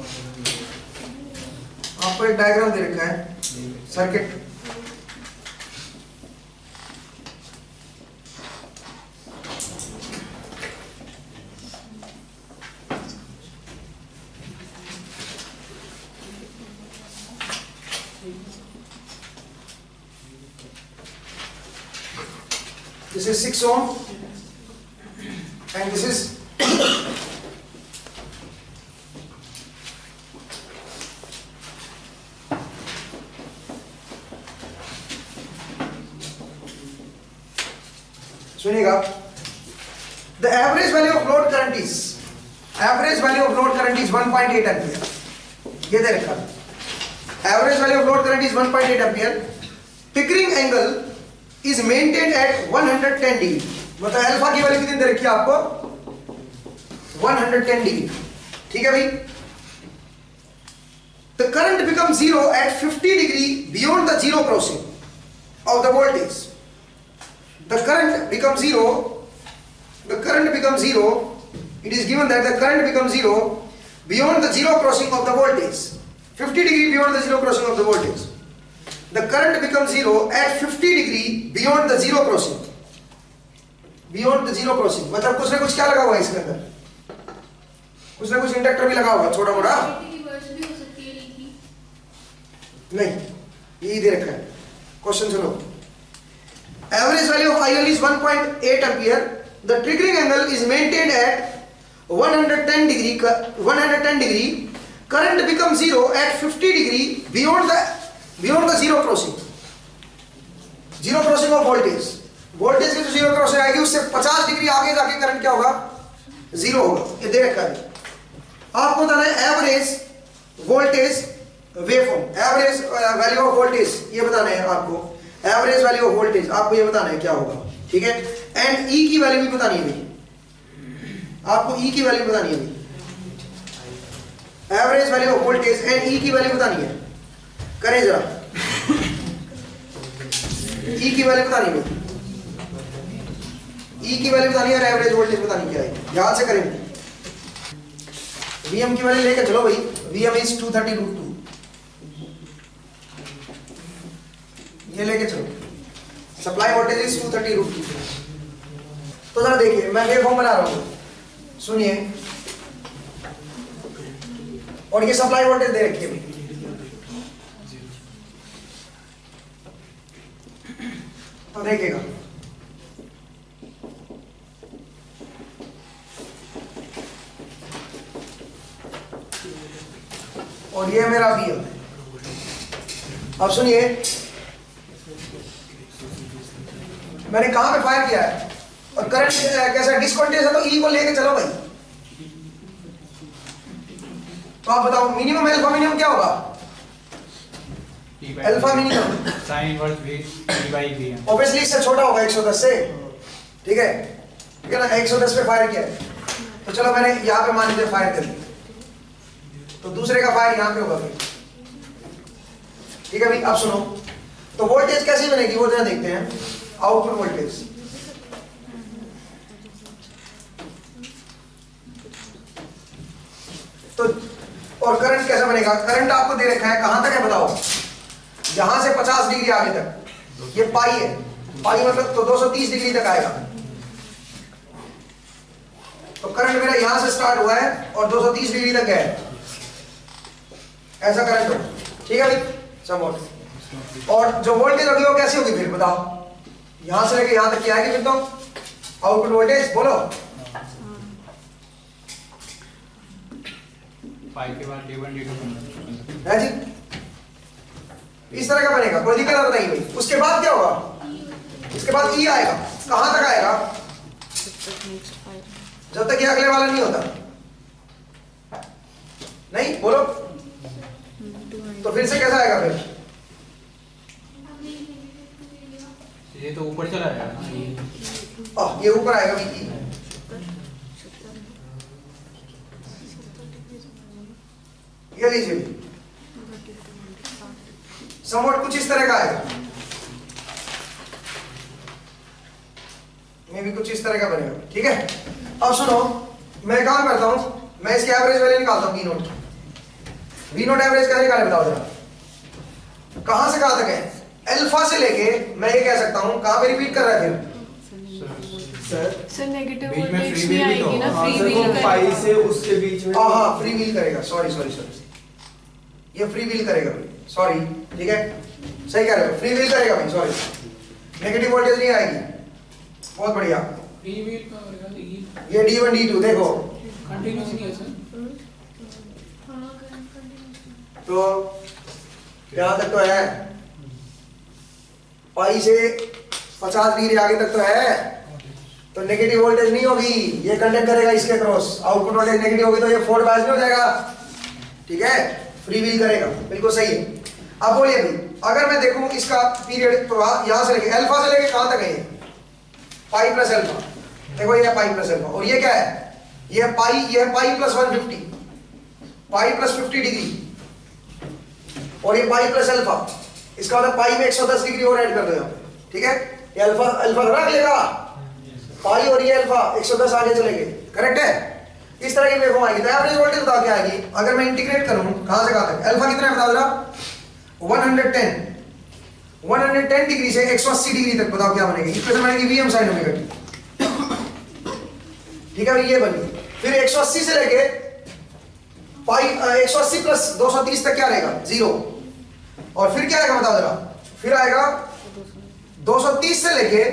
आपको एक डायग्राम दे रखा है, circuit, this is six ohm and this is सुनिएगा, the average value of load current is average value of load current is one point eight ampere, ये दे रखा है, average value of load current is one point eight ampere, Pickering angle is maintained at one hundred ten degree, मतलब alpha की value कितनी दे रखी है आपको, one hundred ten डिग्री। ठीक है भाई, the current becomes zero at fifty degree beyond the zero crossing of the voltage, the current becomes zero, the current becomes zero, it is given that the current becomes zero beyond the zero crossing of the voltage, fifty degree beyond the zero crossing of the voltage, the current becomes zero at fifty degree beyond the zero crossing. Beyond the zero crossing मतलब कुछ ना कुछ क्या लगा हुआ है इसके अंदर, कुछ ना कुछ इंडक्टर भी लगा हुआ छोटा मोटा नहीं, ये दे रखा है। क्वेश्चन सुनो, average value of I L is one point eight ampere, the triggering angle is maintained at one hundred ten degree, one hundred ten degree, current become zero at fifty degree beyond the beyond the zero crossing, zero crossing of voltage, voltage की जो zero crossing आएगी उससे पचास degree आगे जाके current क्या होगा, zero होगा। ये दे रखा है आपको, बताना है average voltage waveform, average value of voltage ये बताना है आपको, एवरेज वैल्यू ऑफ वोल्टेज आपको ये बताना है क्या होगा, ठीक है। एंड ई की वैल्यू भी बतानी है भाई, आपको ई की वैल्यू बतानी है भाई, average value of voltage and E की वैल्यू बतानी है, करें जरा, ई की वैल्यू बतानी है भाई, ई की वैल्यू बतानी है और एवरेज वोल्टेज बतानी क्या है, याद से करें। वीएम की वैल्यू लेके चलो भाई, VM is two thirty root two, ये लेके चलो, supply voltage is two thirty root two. तो जरा देखिए मैं वेवफॉर्म बना रहा हूं, सुनिए, और ये सप्लाई वोल्टेज दे रखी है, तो देखिएगा और ये मेरा वी है। अब सुनिए मैंने कहां पे फायर किया है और करंट कैसा डिसकंटिन्यूअस है, तो ई को लेके चलो भाई। तो आप बताओ मिनिमम अल्फा मिनिमम क्या होगा, alpha minimum sine inverse v by v obviously इससे छोटा होगा एक सौ दस से, ठीक है, ठीक है ना, एक सौ दस पे फायर किया है, तो चलो मैंने यहां पे मान लीजिए फायर कर दिया, तो दूसरे का फायर यहां पे होगा भाई, ठीक है भाई। अब सुनो, तो वोल्टेज कैसी बनेगी वो जरा देखते हैं, आउटपुट वोल्टेज, तो और करंट कैसा बनेगा, करंट आपको दे रखा है कहां तक है बताओ, यहां से पचास डिग्री आगे तक, ये पाई है, पाई मतलब तो दो सौ तीस डिग्री तक आएगा, तो करंट मेरा यहां से स्टार्ट हुआ है और दो सौ तीस डिग्री तक है, ऐसा करंट हो, ठीक है भाई समझ। और जो वोल्टेज होगी वो कैसी होगी फिर बताओ, यहां से लेके यहां तक की आएगी फिर, तो आउटपुट वोल्टेज बोलो, पाई के बाद डी वन डी टू है जी, इस तरह का बनेगा, कोई दिक्कत बताइए भाई। उसके बाद क्या होगा, उसके बाद ई आएगा, कहां तक आएगा, जब तक ये अगले वाला नहीं होता, नहीं बोलो, तो फिर से कैसा आएगा फिर, ये तो ऊपर चला जाएगा, आ, ये ऊपर आएगा भाई, ये लीजिए समोट कुछ इस तरह का आएगा, मैं भी कुछ इस तरह का बनेगा, ठीक है। अब सुनो मैं काम करता हूं, मैं इसकी एवरेज वैल्यू निकालता हूं, वी नोट की, वी नोट एवरेज कैसे निकाले बताओ जरा, कहां से कहां तक है, अल्फा से लेके मैं ये कह सकता हूं, कहां पे रिपीट कर रहा है फिर सर सर नेगेटिव बीच में वोल्टेज free नहीं wheel भी तो आएगी ना, होगा। फ्री हाँ, व्हील सर, वो पाई से उसके बीच में, हाँ हाँ फ्री व्हील करेगा, सॉरी सॉरी सॉरी ये फ्री व्हील करेगा भाई, सॉरी, ठीक है सही कह रहे हो, फ्री व्हील करेगा भाई, सॉरी नेगेटिव वोल्टेज नहीं आएगी, बहुत बढ़िया। फ्री व्हील का होगा ये ये डी वन डी टू देखो, कंटीन्यूअस नहीं है सर, तो यहाँ तक तो है, पाई से पचास डिग्री आगे तक तो है, तो नेगेटिव वोल्टेज नहीं होगी, ये कंडक्ट करेगा इसके क्रॉस, आउटपुट वोल्टेज नेगेटिव होगी तो ये फोर्ड बायस हो जाएगा, ठीक है, फ्री व्हील करेगा, बिल्कुल सही है। अब बोलिए भाई, अगर मैं देखूं इसका पीरियड प्रवाह यहां से लेके अल्फा से लेके कहां तक है, पाई प्लस अल्फा, देखो ये पाई प्लस अल्फा, और ये क्या है, ये पाई, ये pi plus one fifty, pi plus fifty degree, और ये पाई प्लस अल्फा, इसका मतलब पाई में एक सौ दस डिग्री और ऐड कर दो यहाँ पे, ठीक है, ये अल्फा अल्फा रख लेगा, पाई और ये अल्फा एक सौ दस आगे चलेंगे, करेक्ट है। इस तरह की वेवफॉर्म आएगी। तो एवरेज वोल्टेज बताओ क्या आएगी अगर मैं इंटीग्रेट करूं कहां से कहां तक। अल्फा कितना है बता जरा, one ten one ten degree से एक सौ अस्सी डिग्री तक बताओ क्या बनेगी। इक्वेशन बनेगी वीएम sin ओमेगा टी। ठीक है, ये बनी। फिर एक सौ अस्सी से लेके पाई एक सौ अस्सी प्लस दो सौ तीस तक क्या रहेगा, जीरो। और फिर क्या आएगा बताओ जरा, फिर आएगा दो सौ तीस से लेके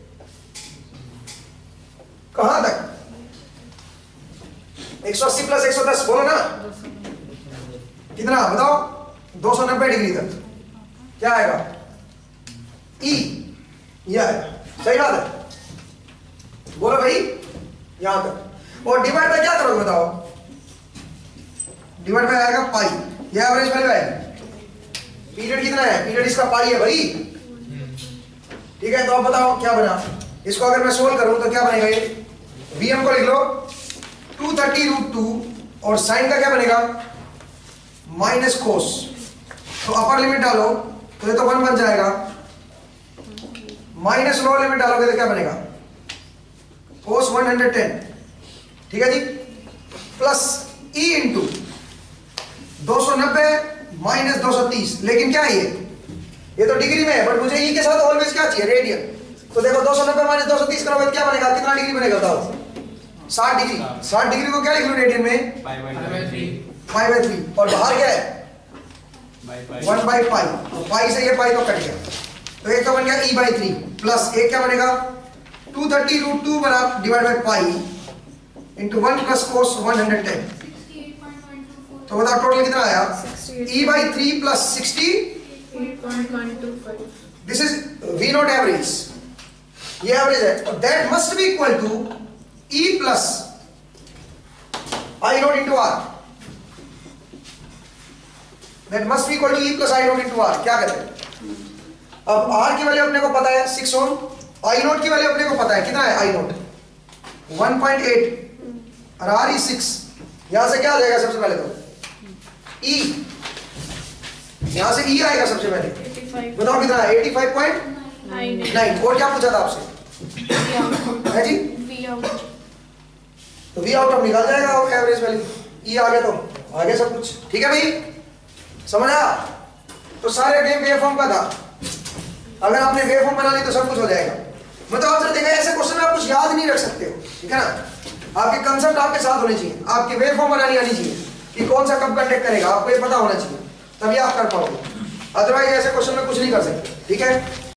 कहां तक, एक सौ अस्सी प्लस एक सौ दस बोलो ना कितना बताओ, दो सौ नब्बे डिग्री तक क्या आएगा, ई, ये आएगा। सही बात है, बोलो भाई यहां तक। और डिवाइड बाय क्या करोगे बताओ, डिवाइड बाय आएगा पाई, ये एवरेज वैल्यू है। पीरियड कितना है, पीरियड इसका पाई है भाई। ठीक है, तो अब बताओ क्या बना, इसको अगर मैं सोल्व करूं तो क्या बनेगा, ये वीएम को लिख लो टू थर्टी रूट टू और साइन का क्या बनेगा माइनस कोस। तो अपर लिमिट डालो तो ये तो वन बन जाएगा, माइनस लोअर लिमिट डालोगे तो क्या बनेगा कोस वन टेन। ठीक है जी, प्लस ई इंटू दो सौ नब्बे माइनस दो सौ तीस। लेकिन क्या है ये ये तो डिग्री में है, बट मुझे ई के साथ ऑलवेज क्या चाहिए, रेडियन। तो देखो दो सौ नब्बे माइनस दो सौ तीस करोगे तो क्या बनेगा, कितना डिग्री बनेगा बताओ, साठ डिग्री। साठ डिग्री को क्या लिख लो रेडियन में, pi by three. Pi by three. और बाहर क्या है, वन बाई पाई। तो पाई से ये पाई तो कट गया, तो एक तो बन गया ई बाई थ्री प्लस एक क्या बनेगा टू थर्टी रूट टू बना divide by pi into one plus cos one ten. तो बताओ टोटल कितना आया, E by three plus sixty. This is V naught average, ये एवरेज है। और that must be equal to E plus I naught into R. That must be equal to E plus I naught into R. क्या कहते हैं, अब are की value अपने को पता है सिक्स ओम, आई नोट की वैल्यू अपने को पता है कितना है, I naught one point eight और आर ई सिक्स। यहां से क्या आ जाएगा सबसे पहले, तो ई, यहां से ई आएगा सबसे पहले। बताओ कितना है, एटी फाइव पॉइंट नाइन। और क्या पूछा था आपसे, है जी, तो वी आउट ऑफ निकाल जाएगा एवरेज वैल्यू। ई आ गया तो आगे सब कुछ ठीक है भाई, समझ आया। तो सारे गेम वेवफॉर्म का था, अगर आपने वेवफॉर्म बना ली तो सब कुछ हो जाएगा। मतलब आपने देखा ऐसे क्वेश्चन में आप कुछ याद नहीं रख सकते हो, ठीक है ना। आपके कंसेप्ट आपके साथ होने चाहिए, आपकी वेवफॉर्म बनानी आनी चाहिए कि कौन सा कब कंडक्ट करेगा, आपको ये पता होना चाहिए, तभी आप कर पाओगे। अदरवाइज ऐसे क्वेश्चन में कुछ नहीं कर सकते, ठीक है।